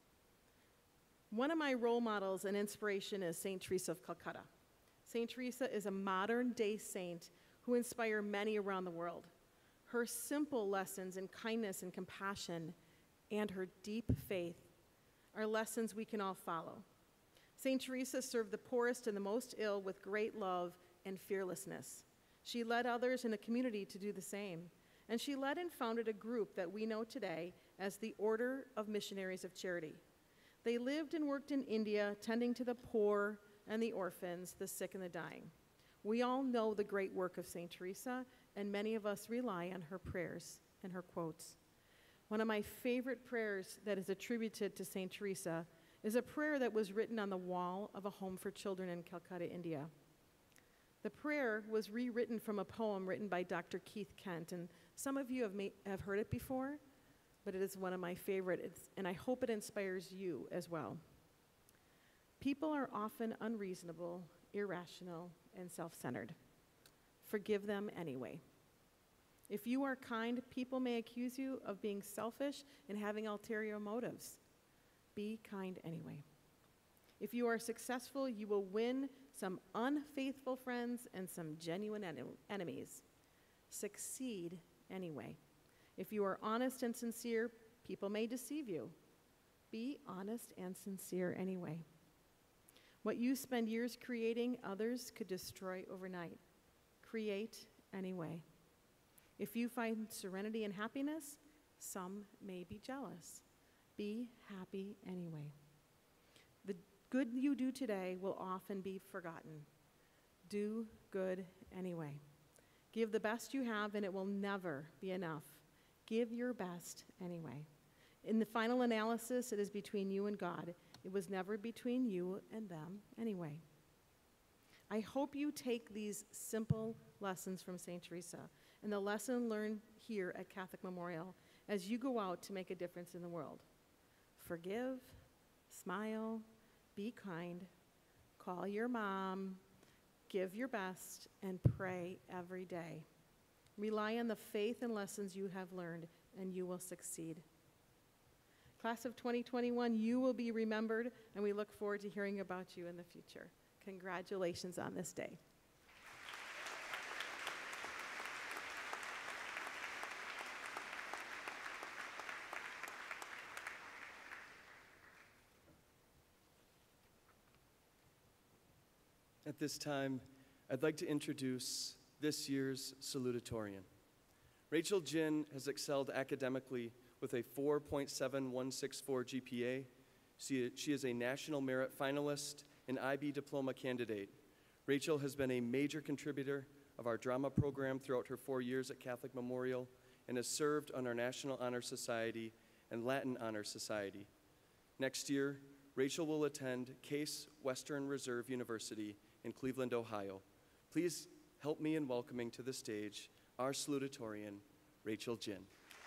One of my role models and inspiration is Saint Teresa of Calcutta. Saint Teresa is a modern-day saint who inspires many around the world. Her simple lessons in kindness and compassion and her deep faith are lessons we can all follow. Saint Teresa served the poorest and the most ill with great love and fearlessness. She led others in the community to do the same, and she led and founded a group that we know today as the Order of Missionaries of Charity. They lived and worked in India, tending to the poor and the orphans, the sick and the dying. We all know the great work of Saint Teresa, and many of us rely on her prayers and her quotes. One of my favorite prayers that is attributed to Saint Teresa is a prayer that was written on the wall of a home for children in Calcutta, India. The prayer was rewritten from a poem written by Doctor Keith Kent, and some of you have, may, have heard it before, but it is one of my favorites, and I hope it inspires you as well. People are often unreasonable, irrational, and self-centered. Forgive them anyway. If you are kind, people may accuse you of being selfish and having ulterior motives. Be kind anyway. If you are successful, you will win some unfaithful friends and some genuine en- enemies. Succeed anyway. If you are honest and sincere, People may deceive you. Be honest and sincere anyway. What you spend years creating, others could destroy overnight. Create anyway. If you find serenity and happiness, some may be jealous. Be happy anyway. The good you do today will often be forgotten. Do good anyway. Give the best you have, and it will never be enough. Give your best anyway. In the final analysis, it is between you and God. It was never between you and them anyway. I hope you take these simple lessons from Saint Teresa and the lesson learned here at Catholic Memorial as you go out to make a difference in the world. Forgive, smile, be kind, call your mom, give your best, and pray every day. Rely on the faith and lessons you have learned, and you will succeed. Class of twenty twenty-one, you will be remembered, and we look forward to hearing about you in the future. Congratulations on this day. At this time, I'd like to introduce this year's salutatorian. Rachel Jin has excelled academically with a four point seven one six four G P A. She, she is a National Merit Finalist and I B Diploma candidate. Rachel has been a major contributor of our drama program throughout her four years at Catholic Memorial and has served on our National Honor Society and Latin Honor Society. Next year, Rachel will attend Case Western Reserve University in Cleveland, Ohio. Please help me in welcoming to the stage our salutatorian, Rachel Jin.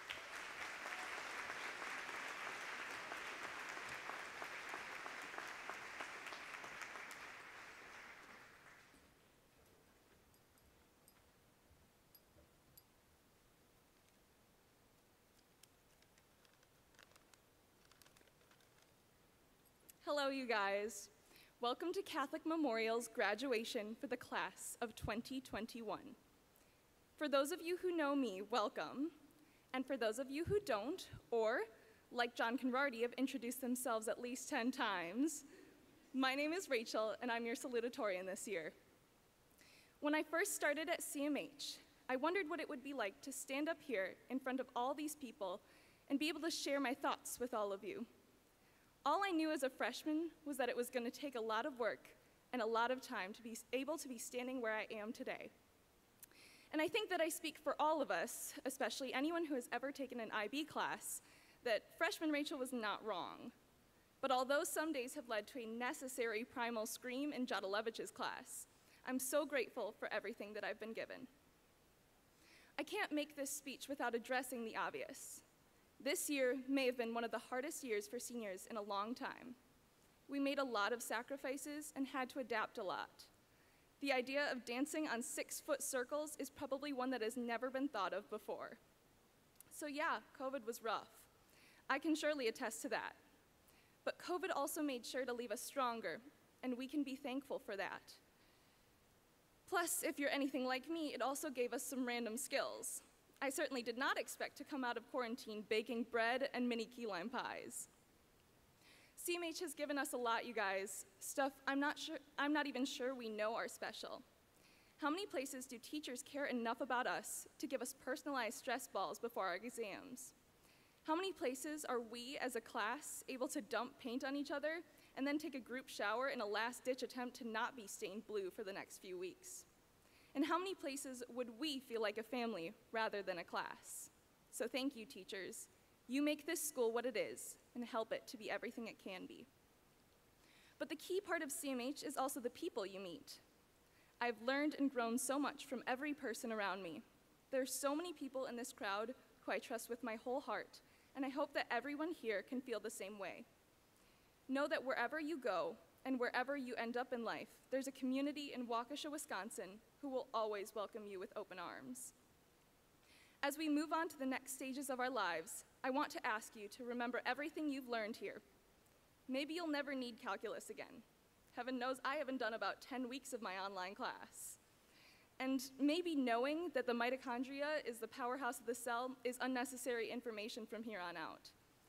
Hello, you guys. Welcome to Catholic Memorial's graduation for the class of twenty twenty-one. For those of you who know me, welcome. And for those of you who don't, or, like John Conradi, have introduced themselves at least ten times, my name is Rachel, and I'm your salutatorian this year. When I first started at C M H, I wondered what it would be like to stand up here in front of all these people and be able to share my thoughts with all of you. All I knew as a freshman was that it was going to take a lot of work and a lot of time to be able to be standing where I am today. And I think that I speak for all of us, especially anyone who has ever taken an I B class, that freshman Rachel was not wrong. But although some days have led to a necessary primal scream in Jodlevich's class, I'm so grateful for everything that I've been given. I can't make this speech without addressing the obvious. This year may have been one of the hardest years for seniors in a long time. We made a lot of sacrifices and had to adapt a lot. The idea of dancing on six-foot circles is probably one that has never been thought of before. So yeah, COVID was rough. I can surely attest to that. But COVID also made sure to leave us stronger, and we can be thankful for that. Plus, if you're anything like me, it also gave us some random skills. I certainly did not expect to come out of quarantine baking bread and mini key lime pies. C M H has given us a lot, you guys. Stuff I'm not sure, I'm not even sure we know are special. How many places do teachers care enough about us to give us personalized stress balls before our exams? How many places are we as a class able to dump paint on each other and then take a group shower in a last-ditch attempt to not be stained blue for the next few weeks? And how many places would we feel like a family rather than a class? So thank you, teachers. You make this school what it is and help it to be everything it can be. But the key part of C M H is also the people you meet. I've learned and grown so much from every person around me. There are so many people in this crowd who I trust with my whole heart, and I hope that everyone here can feel the same way. Know that wherever you go, and wherever you end up in life, there's a community in Waukesha, Wisconsin, who will always welcome you with open arms. As we move on to the next stages of our lives, I want to ask you to remember everything you've learned here. Maybe you'll never need calculus again. Heaven knows I haven't done about ten weeks of my online class. And maybe knowing that the mitochondria is the powerhouse of the cell is unnecessary information from here on out.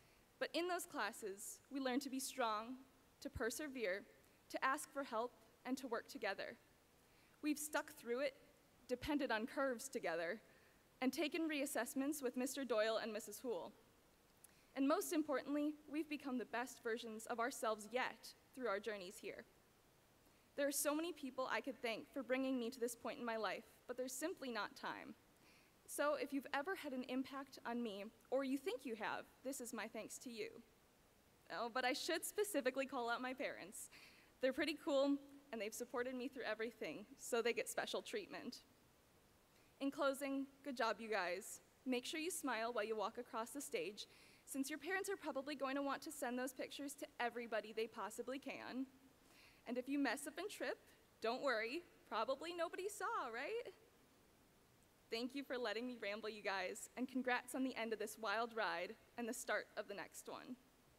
But in those classes, we learn to be strong, to persevere, to ask for help, and to work together. We've stuck through it, depended on curves together, and taken reassessments with Mister Doyle and Missus Houle. And most importantly, we've become the best versions of ourselves yet through our journeys here. There are so many people I could thank for bringing me to this point in my life, but there's simply not time. So if you've ever had an impact on me, or you think you have, this is my thanks to you. Oh, but I should specifically call out my parents. They're pretty cool, and they've supported me through everything, so they get special treatment. In closing, good job, you guys. Make sure you smile while you walk across the stage, since your parents are probably going to want to send those pictures to everybody they possibly can. And if you mess up and trip, don't worry, probably nobody saw, right? Thank you for letting me ramble, you guys, and congrats on the end of this wild ride and the start of the next one.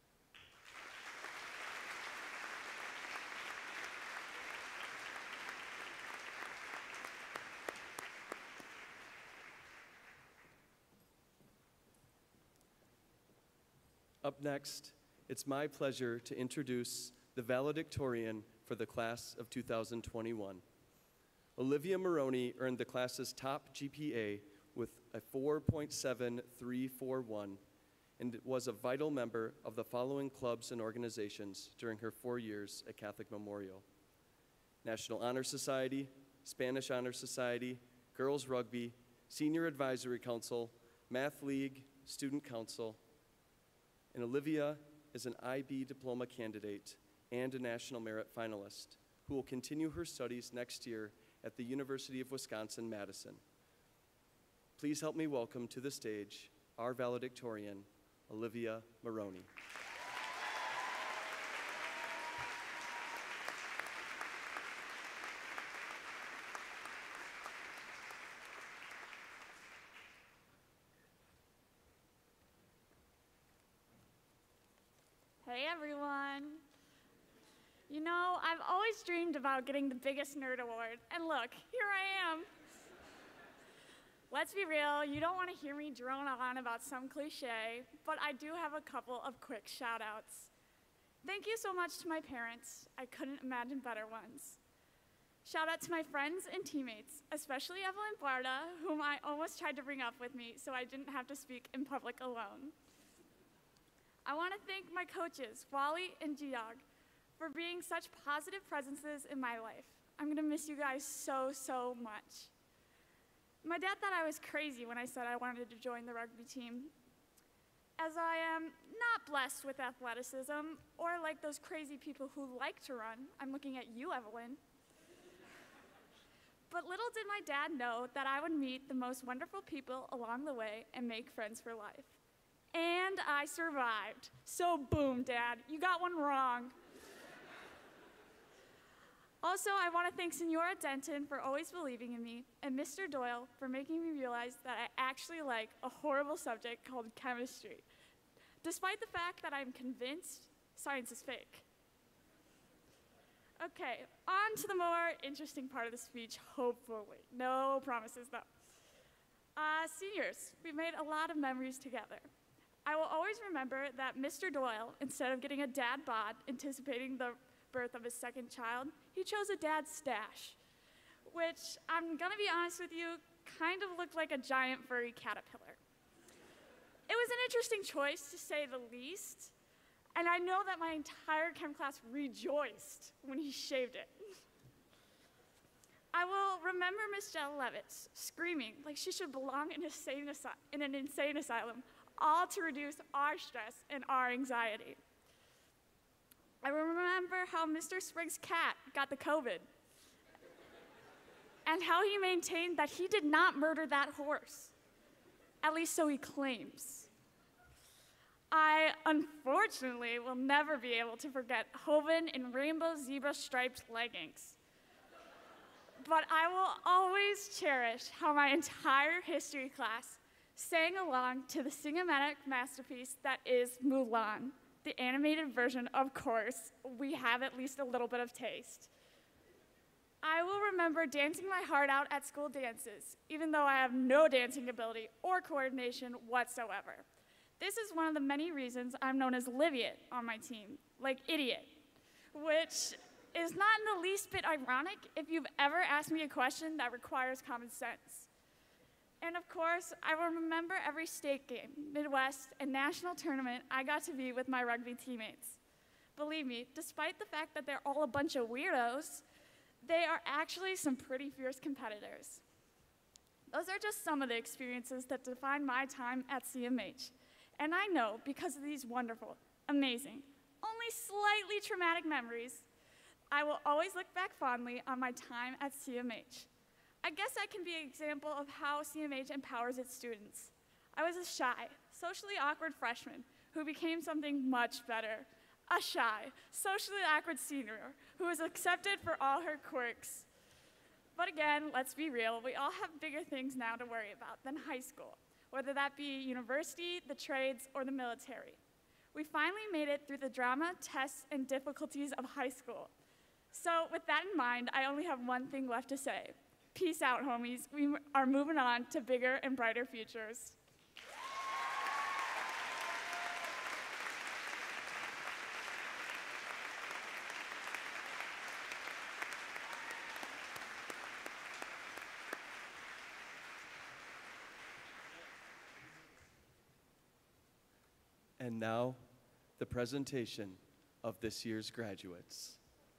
Up next, it's my pleasure to introduce the valedictorian for the class of two thousand twenty-one. Olivia Maroney earned the class's top G P A with a four point seven three four one and was a vital member of the following clubs and organizations during her four years at Catholic Memorial: National Honor Society, Spanish Honor Society, Girls Rugby, Senior Advisory Council, Math League, Student Council. And Olivia is an I B diploma candidate and a National Merit finalist who will continue her studies next year at the University of Wisconsin-Madison. Please help me welcome to the stage our valedictorian, Olivia Maroney. Hey everyone! You know, I've always dreamed about getting the biggest nerd award, and look, here I am. Let's be real, you don't want to hear me drone on about some cliche, but I do have a couple of quick shout outs. Thank you so much to my parents. I couldn't imagine better ones. Shout out to my friends and teammates, especially Evelyn Barda, whom I almost tried to bring up with me so I didn't have to speak in public alone. I want to thank my coaches, Wally and Giog, for being such positive presences in my life. I'm gonna miss you guys so, so much. My dad thought I was crazy when I said I wanted to join the rugby team, as I am not blessed with athleticism or like those crazy people who like to run. I'm looking at you, Evelyn. But little did my dad know that I would meet the most wonderful people along the way and make friends for life. And I survived. So boom, Dad, you got one wrong. Also, I want to thank Senora Denton for always believing in me, and Mister Doyle for making me realize that I actually like a horrible subject called chemistry, despite the fact that I'm convinced science is fake. Okay, on to the more interesting part of the speech, hopefully. No promises, though. Uh, seniors, we've made a lot of memories together. I will always remember that Mister Doyle, instead of getting a dad bod anticipating the birth of his second child, he chose a dad stash, which, I'm gonna be honest with you, kind of looked like a giant furry caterpillar. It was an interesting choice, to say the least, and I know that my entire chem class rejoiced when he shaved it. I will remember Miss Jell Levitz screaming like she should belong in, insane asy- in an insane asylum, all to reduce our stress and our anxiety. I remember how Mister Spriggs' cat got the COVID, and how he maintained that he did not murder that horse. At least so he claims. I, unfortunately, will never be able to forget Hovind in rainbow zebra striped leggings. But I will always cherish how my entire history class sang along to the cinematic masterpiece that is Mulan, the animated version. Of course, we have at least a little bit of taste. I will remember dancing my heart out at school dances, even though I have no dancing ability or coordination whatsoever. This is one of the many reasons I'm known as Liviet on my team, like idiot, which is not in the least bit ironic if you've ever asked me a question that requires common sense. And of course, I will remember every state game, Midwest, and national tournament I got to be with my rugby teammates. Believe me, despite the fact that they're all a bunch of weirdos, they are actually some pretty fierce competitors. Those are just some of the experiences that define my time at C M H. And I know, because of these wonderful, amazing, only slightly traumatic memories, I will always look back fondly on my time at C M H. I guess I can be an example of how C M H empowers its students. I was a shy, socially awkward freshman who became something much better. A shy, socially awkward senior who was accepted for all her quirks. But again, let's be real, we all have bigger things now to worry about than high school, whether that be university, the trades, or the military. We finally made it through the drama, tests, and difficulties of high school. So with that in mind, I only have one thing left to say. Peace out, homies. We are moving on to bigger and brighter futures. And now, the presentation of this year's graduates.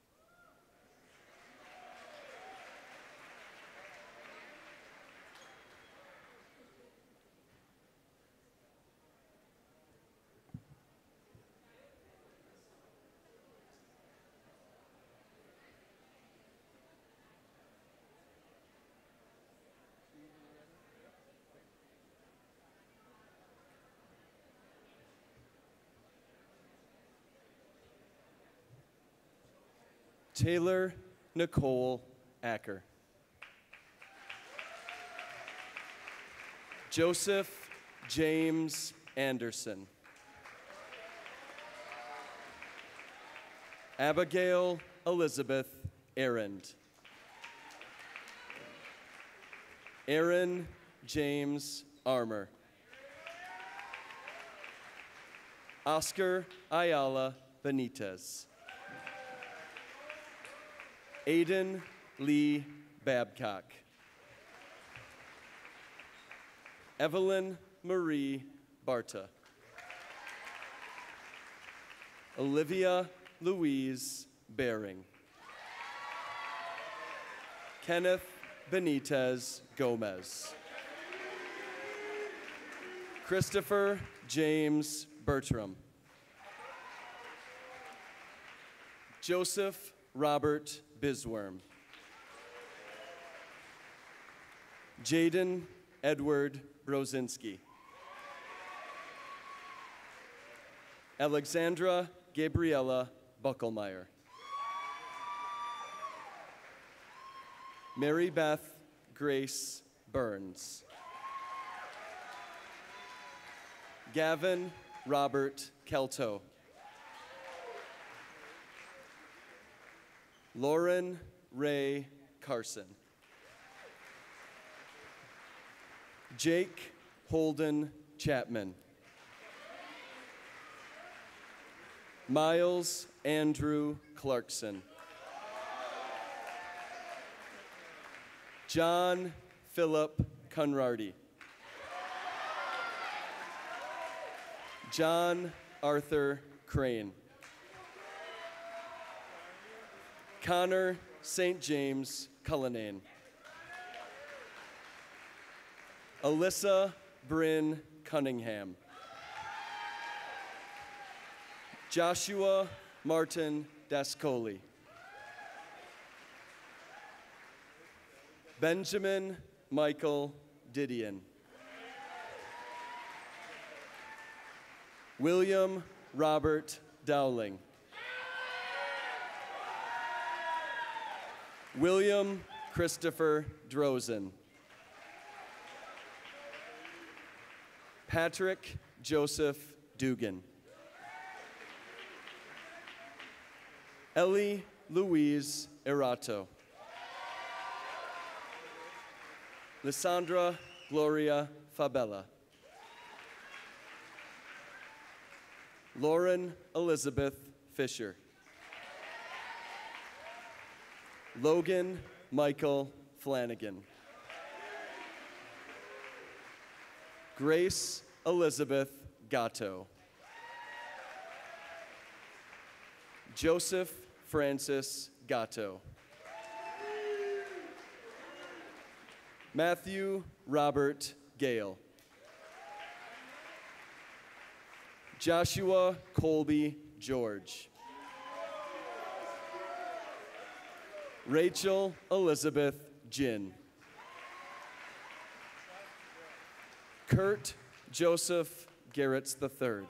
Taylor Nicole Acker. Joseph James Anderson. Abigail Elizabeth Arend. Aaron James Armour. Oscar Ayala Benitez. Aiden Lee Babcock. Evelyn Marie Barta. Olivia Louise Bering. Kenneth Benitez Gomez. Christopher James Bertram. Joseph Robert Bisworm. Jaden Edward Brozinski. Alexandra Gabriella Bucklemeyer. Mary Beth Grace Burns. Gavin Robert Kelto. Lauren Ray Carson. Jake Holden Chapman. Miles Andrew Clarkson. John Philip Conradi. John Arthur Crane. Connor Saint James Cullinane. Alyssa Bryn Cunningham. Joshua Martin Dascoli. Benjamin Michael Didion. William Robert Dowling. William Christopher Drozen. Patrick Joseph Dugan. Ellie Louise Erato. Lysandra Gloria Fabella. Lauren Elizabeth Fisher. Logan Michael Flanagan. Grace Elizabeth Gatto. Joseph Francis Gatto. Matthew Robert Gale. Joshua Colby George. Rachel Elizabeth Jin. Kurt Joseph Garretts the third.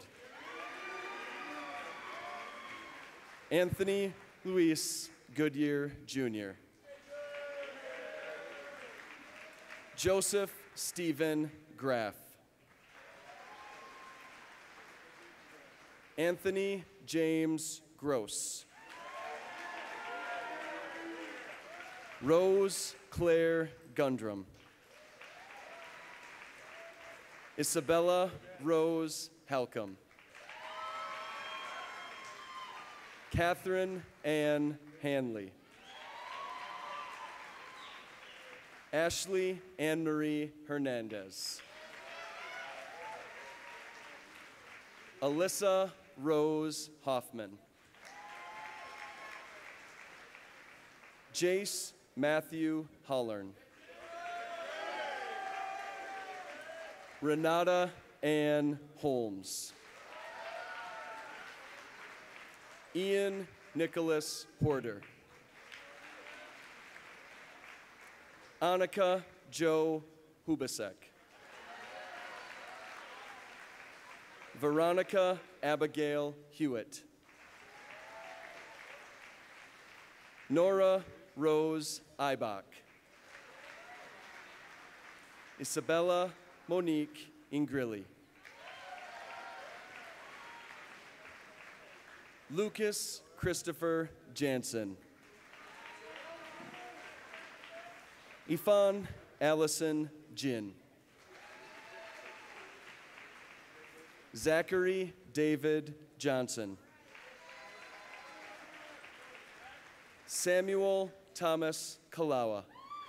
Anthony Luis Goodyear Junior Joseph Stephen Graff. Anthony James Gross. Rose Claire Gundrum. Isabella Rose Halcomb. Catherine Ann Hanley. Ashley Anne Marie Hernandez. Alyssa Rose Hoffman. Jace Matthew Hollern. Renata Ann Holmes. Ian Nicholas Porter. Annika Joe Hubasek. Veronica Abigail Hewitt. Nora Rose Ibach. Isabella Monique Ingrilli. Lucas Christopher Jansen. Ifan Allison Jin. Zachary David Johnson. Samuel Thomas Kalawa.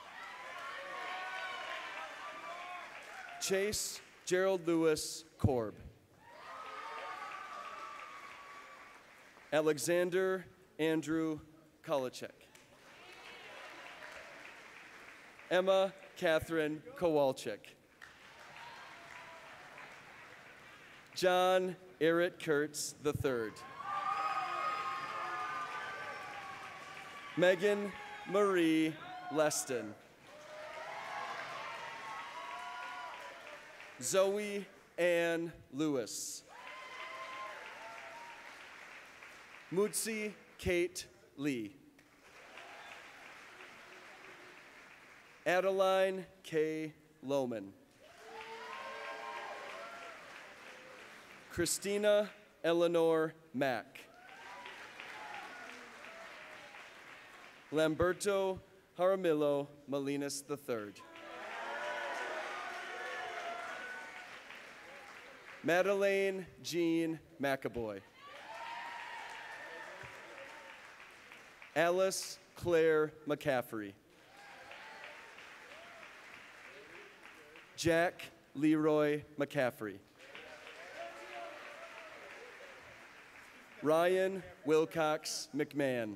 Chase Gerald Lewis Korb. Alexander Andrew Kolacek. Emma Catherine Kowalczyk. John Eric Kurtz the third. Megan Marie Leston. Zoe Ann Lewis. Mutsi Kate Lee. Adeline K. Lohman. Christina Eleanor Mack. Lamberto Jaramillo Molinas the third. Madeleine Jean McAvoy. Alice Claire McCaffrey. Jack Leroy McCaffrey. Ryan Wilcox McMahon.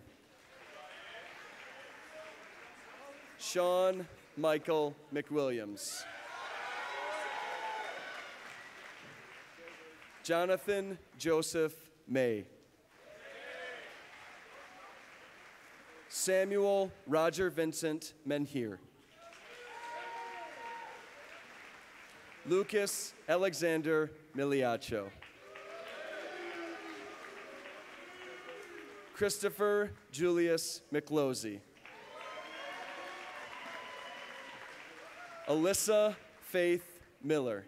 Sean Michael McWilliams. Jonathan Joseph May. Samuel Roger Vincent Menhir. Lucas Alexander Miliacho. Christopher Julius McLosey. Alyssa Faith Miller.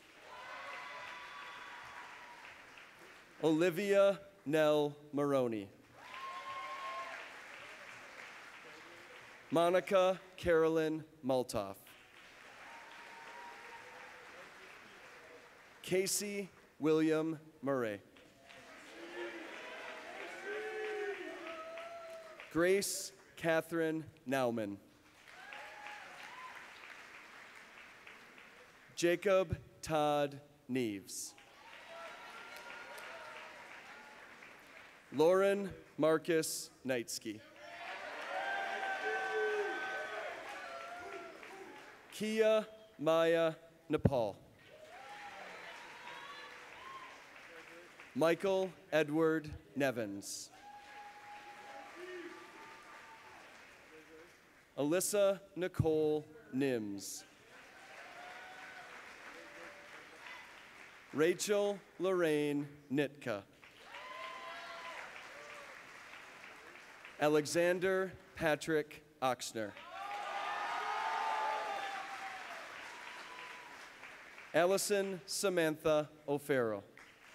Olivia Nell Maroney. Monica Carolyn Maltoff. Casey William Murray. Grace Catherine Nauman. Jacob Todd Neves. Lauren Marcus Knightsky. Kia Maya Nepal. Michael Edward Nevins. Alyssa Nicole Nims. Rachel Lorraine Nitka. Alexander Patrick Oxner. Allison Samantha O'Farrell.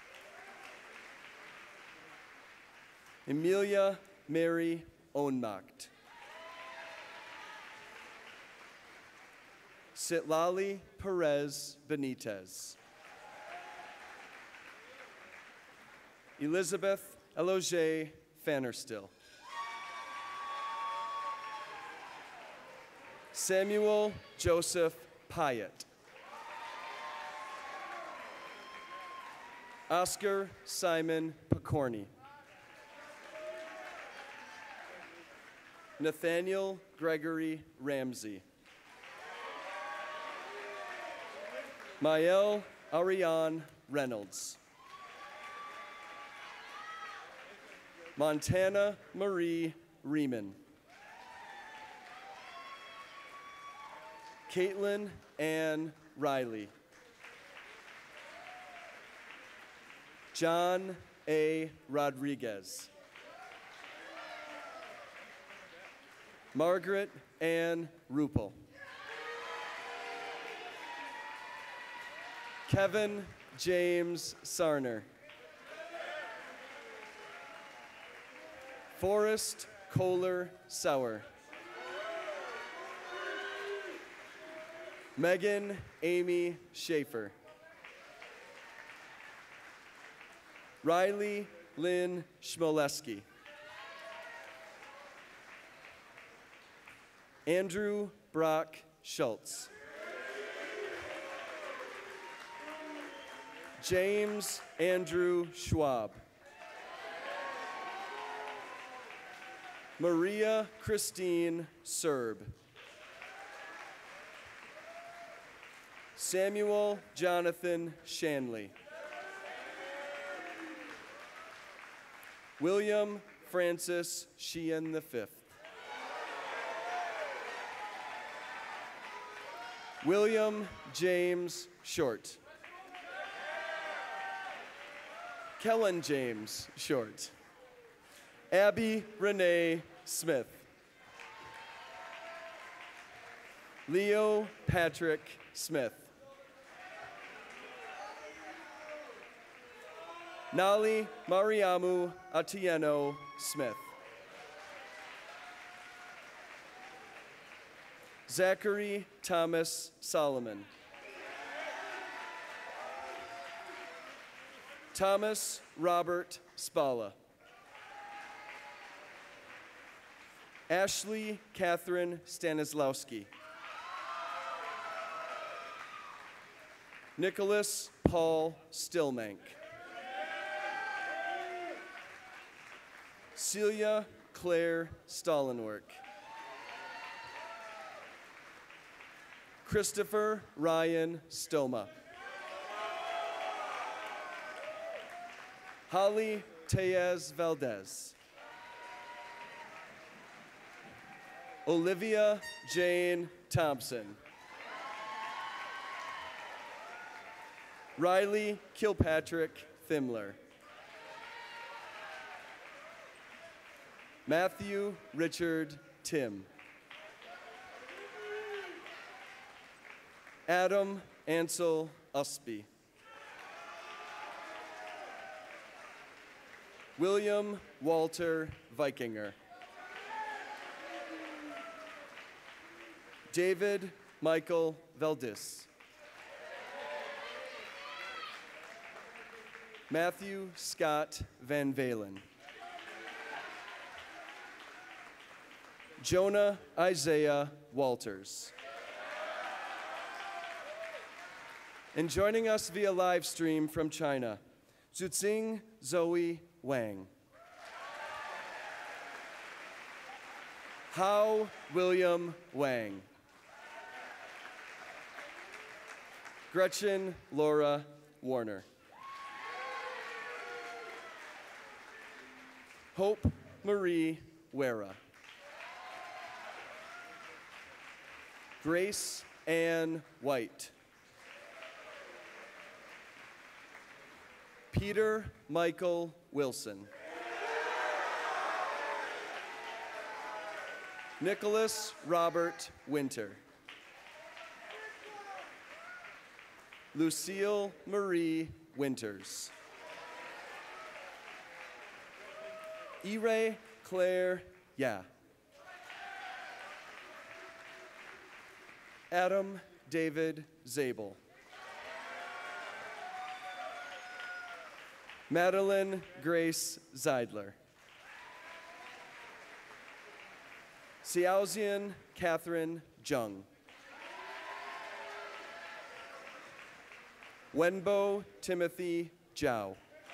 Emilia Mary Onmacht. Sitlali Perez Benitez. Elizabeth Eloge Fannerstill. Samuel Joseph Pyatt. Oscar Simon Picorni. Nathaniel Gregory Ramsey. Mael Ariane Reynolds. Montana Marie Riemann. Caitlin Ann Riley. John A. Rodriguez. Margaret Ann Rupel. Kevin James Sarner. Forrest Kohler Sauer. Megan Amy Schaefer. Riley Lynn Schmoleski. Andrew Brock Schultz. James Andrew Schwab. Maria Christine Serb. Samuel Jonathan Shanley. William Francis Sheehan the fifth. William James Short. Kellen James Short. Abby Renee Smith. Leo Patrick Smith. Nali Mariamu Atieno Smith. Zachary Thomas Solomon. Thomas Robert Spalla. Ashley Catherine Stanislawski. Nicholas Paul Stillmank. Celia Claire Stallenwerk. Christopher Ryan Stoma. Holly Tellez Valdez. Olivia Jane Thompson. Riley Kilpatrick Thimler. Matthew Richard Tim. Adam Ansel Usby. William Walter Vikinger. David Michael Veldis. Matthew Scott Van Valen. Jonah Isaiah Walters. And joining us via live stream from China, Zuxing Zoe Wang. Hao William Wang. Gretchen Laura Warner. Hope Marie Wera. Grace Ann White. Peter Michael Wilson. Nicholas Robert Winter. Lucille Marie Winters. Ire Claire Ya. Adam David Zabel. Madeline Grace Zeidler. Xiaoxian Catherine Jung. Wenbo Timothy Zhao.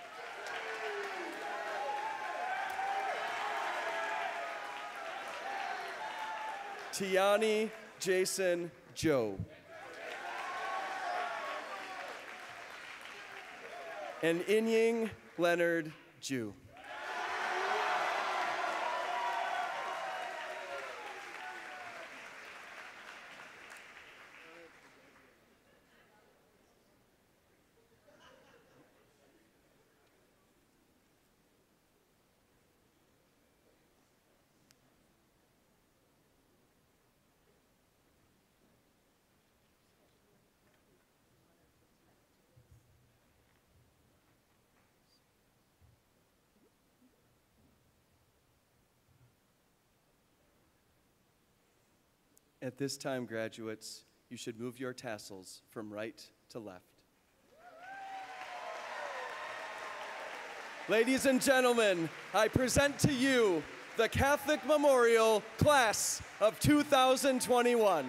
Tiani Jason Joe. And Inying Leonard Ju. At this time, graduates, you should move your tassels from right to left. Ladies and gentlemen, I present to you the Catholic Memorial Class of two thousand twenty-one.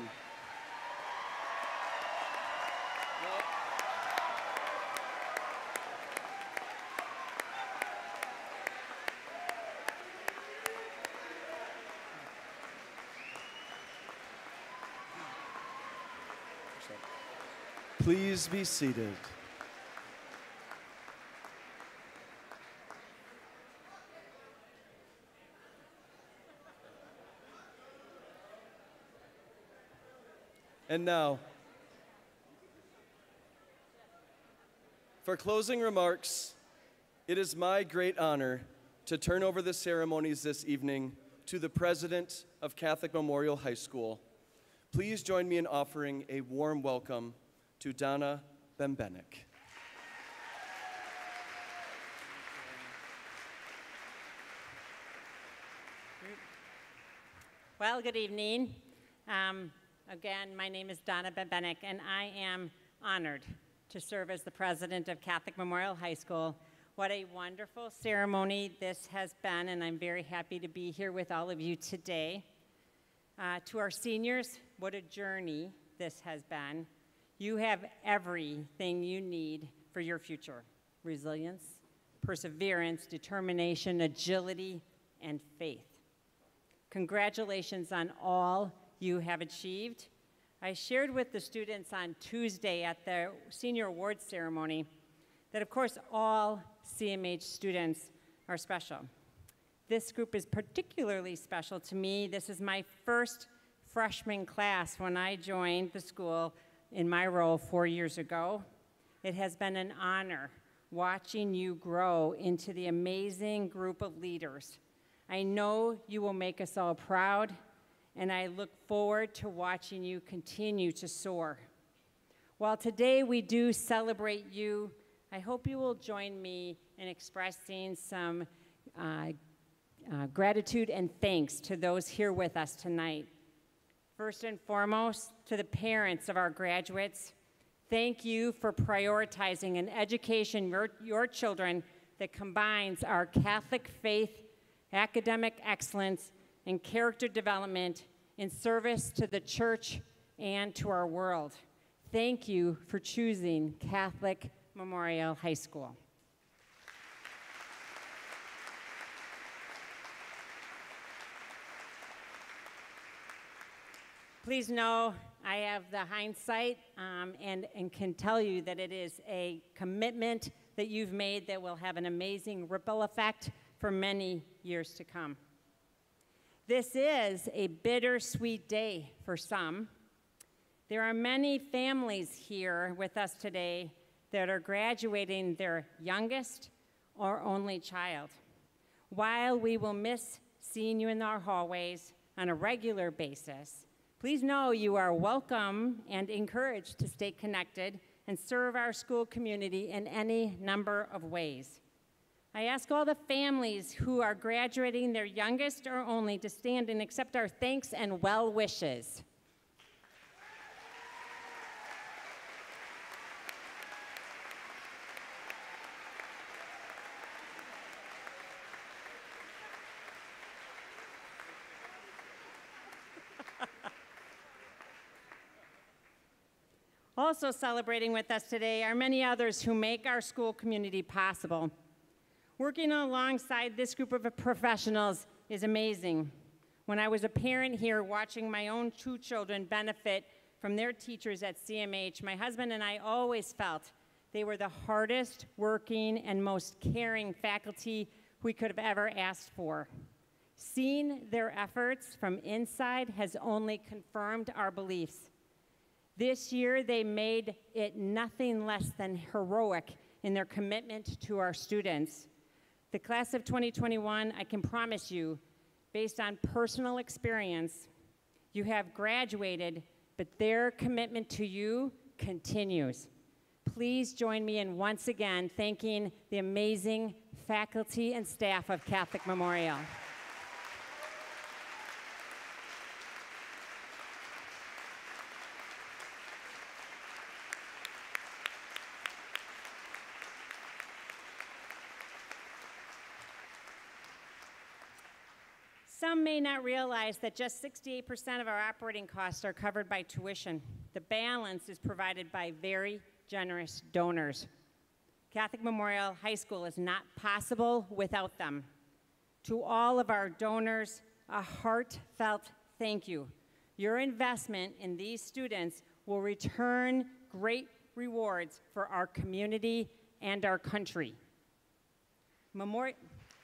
Please be seated. And now, for closing remarks, it is my great honor to turn over the ceremonies this evening to the president of Catholic Memorial High School. Please join me in offering a warm welcome to Donna Bembenek. Well, good evening. Um, again, my name is Donna Bembenek, and I am honored to serve as the president of Catholic Memorial High School. What a wonderful ceremony this has been, and I'm very happy to be here with all of you today. Uh, to our seniors, what a journey this has been. You have everything you need for your future: resilience, perseverance, determination, agility, and faith. Congratulations on all you have achieved. I shared with the students on Tuesday at the senior awards ceremony that, of course, all C M H students are special. This group is particularly special to me. This is my first freshman class when I joined the school in my role four years ago. It has been an honor watching you grow into the amazing group of leaders. I know you will make us all proud, and I look forward to watching you continue to soar. While today we do celebrate you, I hope you will join me in expressing some uh, uh, gratitude and thanks to those here with us tonight. First and foremost, to the parents of our graduates, thank you for prioritizing an education for your children that combines our Catholic faith, academic excellence, and character development in service to the church and to our world. Thank you for choosing Catholic Memorial High School. Please know I have the hindsight um, and, and can tell you that it is a commitment that you've made that will have an amazing ripple effect for many years to come. This is a bittersweet day for some. There are many families here with us today that are graduating their youngest or only child. While we will miss seeing you in our hallways on a regular basis, please know you are welcome and encouraged to stay connected and serve our school community in any number of ways. I ask all the families who are graduating their youngest or only to stand and accept our thanks and well wishes. Also celebrating with us today are many others who make our school community possible. Working alongside this group of professionals is amazing. When I was a parent here watching my own two children benefit from their teachers at C M H, my husband and I always felt they were the hardest working and most caring faculty we could have ever asked for. Seeing their efforts from inside has only confirmed our beliefs. This year, they made it nothing less than heroic in their commitment to our students. The class of twenty twenty-one, I can promise you, based on personal experience, you have graduated, but their commitment to you continues. Please join me in once again thanking the amazing faculty and staff of Catholic Memorial. Some may not realize that just sixty-eight percent of our operating costs are covered by tuition. The balance is provided by very generous donors. Catholic Memorial High School is not possible without them. To all of our donors, a heartfelt thank you. Your investment in these students will return great rewards for our community and our country. Memorial.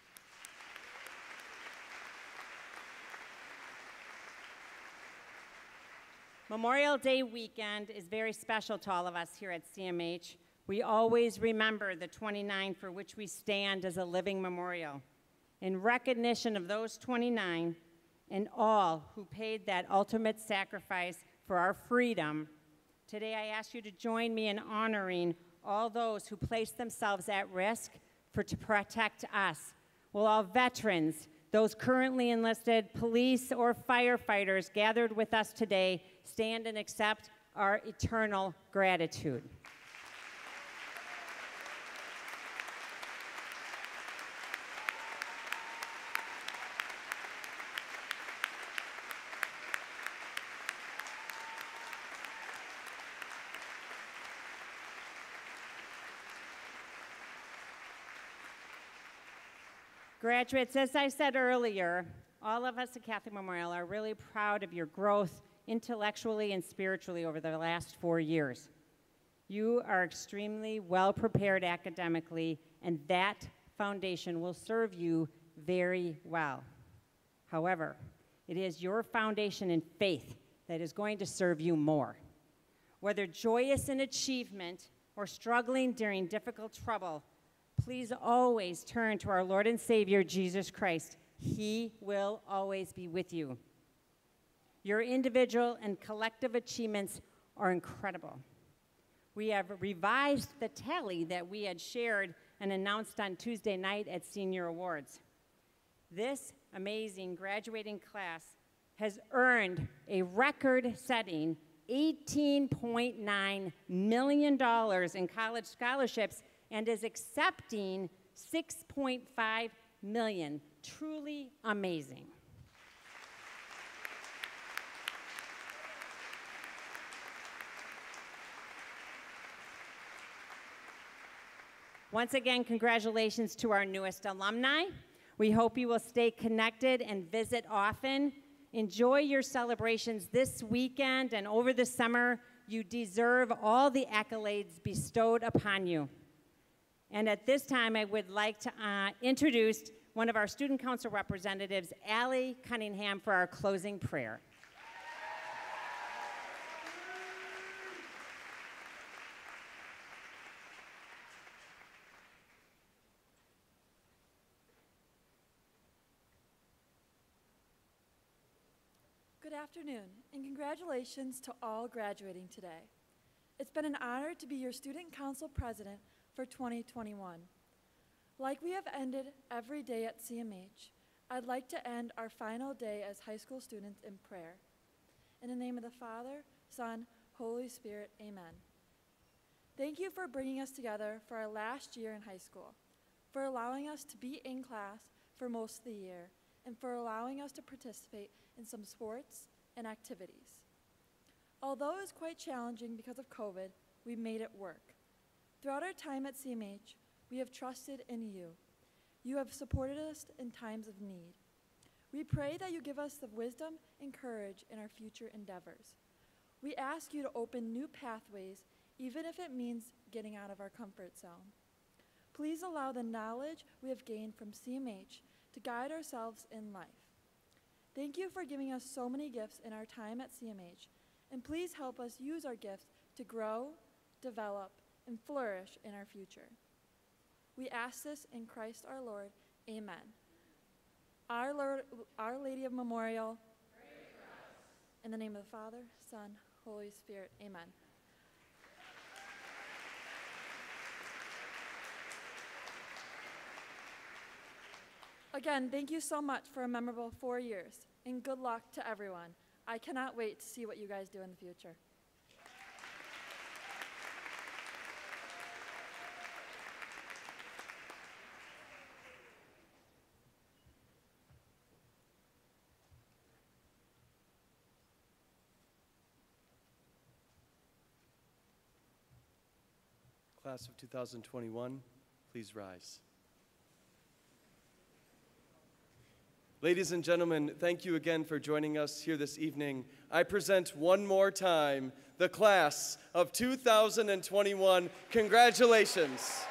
Memorial Day weekend is very special to all of us here at C M H. We always remember the twenty-nine for which we stand as a living memorial. In recognition of those twenty-nine and all who paid that ultimate sacrifice for our freedom, today I ask you to join me in honoring all those who placed themselves at risk for to protect us. Will all veterans, those currently enlisted, police or firefighters gathered with us today stand and accept our eternal gratitude. Graduates, as I said earlier, all of us at Catholic Memorial are really proud of your growth intellectually and spiritually over the last four years. You are extremely well prepared academically, and that foundation will serve you very well. However, it is your foundation in faith that is going to serve you more. Whether joyous in achievement or struggling during difficult trouble, please always turn to our Lord and Savior, Jesus Christ. He will always be with you. Your individual and collective achievements are incredible. We have revised the tally that we had shared and announced on Tuesday night at Senior Awards. This amazing graduating class has earned a record-setting eighteen point nine million dollars in college scholarships and is accepting six point five million dollars. Truly amazing. Once again, congratulations to our newest alumni. We hope you will stay connected and visit often. Enjoy your celebrations this weekend and over the summer. You deserve all the accolades bestowed upon you. And at this time, I would like to uh, introduce one of our student council representatives, Allie Cunningham, for our closing prayer. Good afternoon, and congratulations to all graduating today. It's been an honor to be your Student Council President for twenty twenty-one. Like we have ended every day at C M H, I'd like to end our final day as high school students in prayer. In the name of the Father, Son, Holy Spirit, amen. Thank you for bringing us together for our last year in high school, for allowing us to be in class for most of the year, and for allowing us to participate in some sports and activities. Although it was quite challenging because of COVID, we made it work. Throughout our time at C M H, we have trusted in you. You have supported us in times of need. We pray that you give us the wisdom and courage in our future endeavors. We ask you to open new pathways, even if it means getting out of our comfort zone. Please allow the knowledge we have gained from C M H to guide ourselves in life. Thank you for giving us so many gifts in our time at C M H, and please help us use our gifts to grow, develop, and flourish in our future. We ask this in Christ our Lord, amen. Our, Lord, Our Lady of Memorial, pray for us. In the name of the Father, Son, Holy Spirit, amen. Again, thank you so much for a memorable four years, and good luck to everyone. I cannot wait to see what you guys do in the future. Class of two thousand twenty-one, please rise. Ladies and gentlemen, thank you again for joining us here this evening. I present one more time the class of two thousand twenty-one. Congratulations.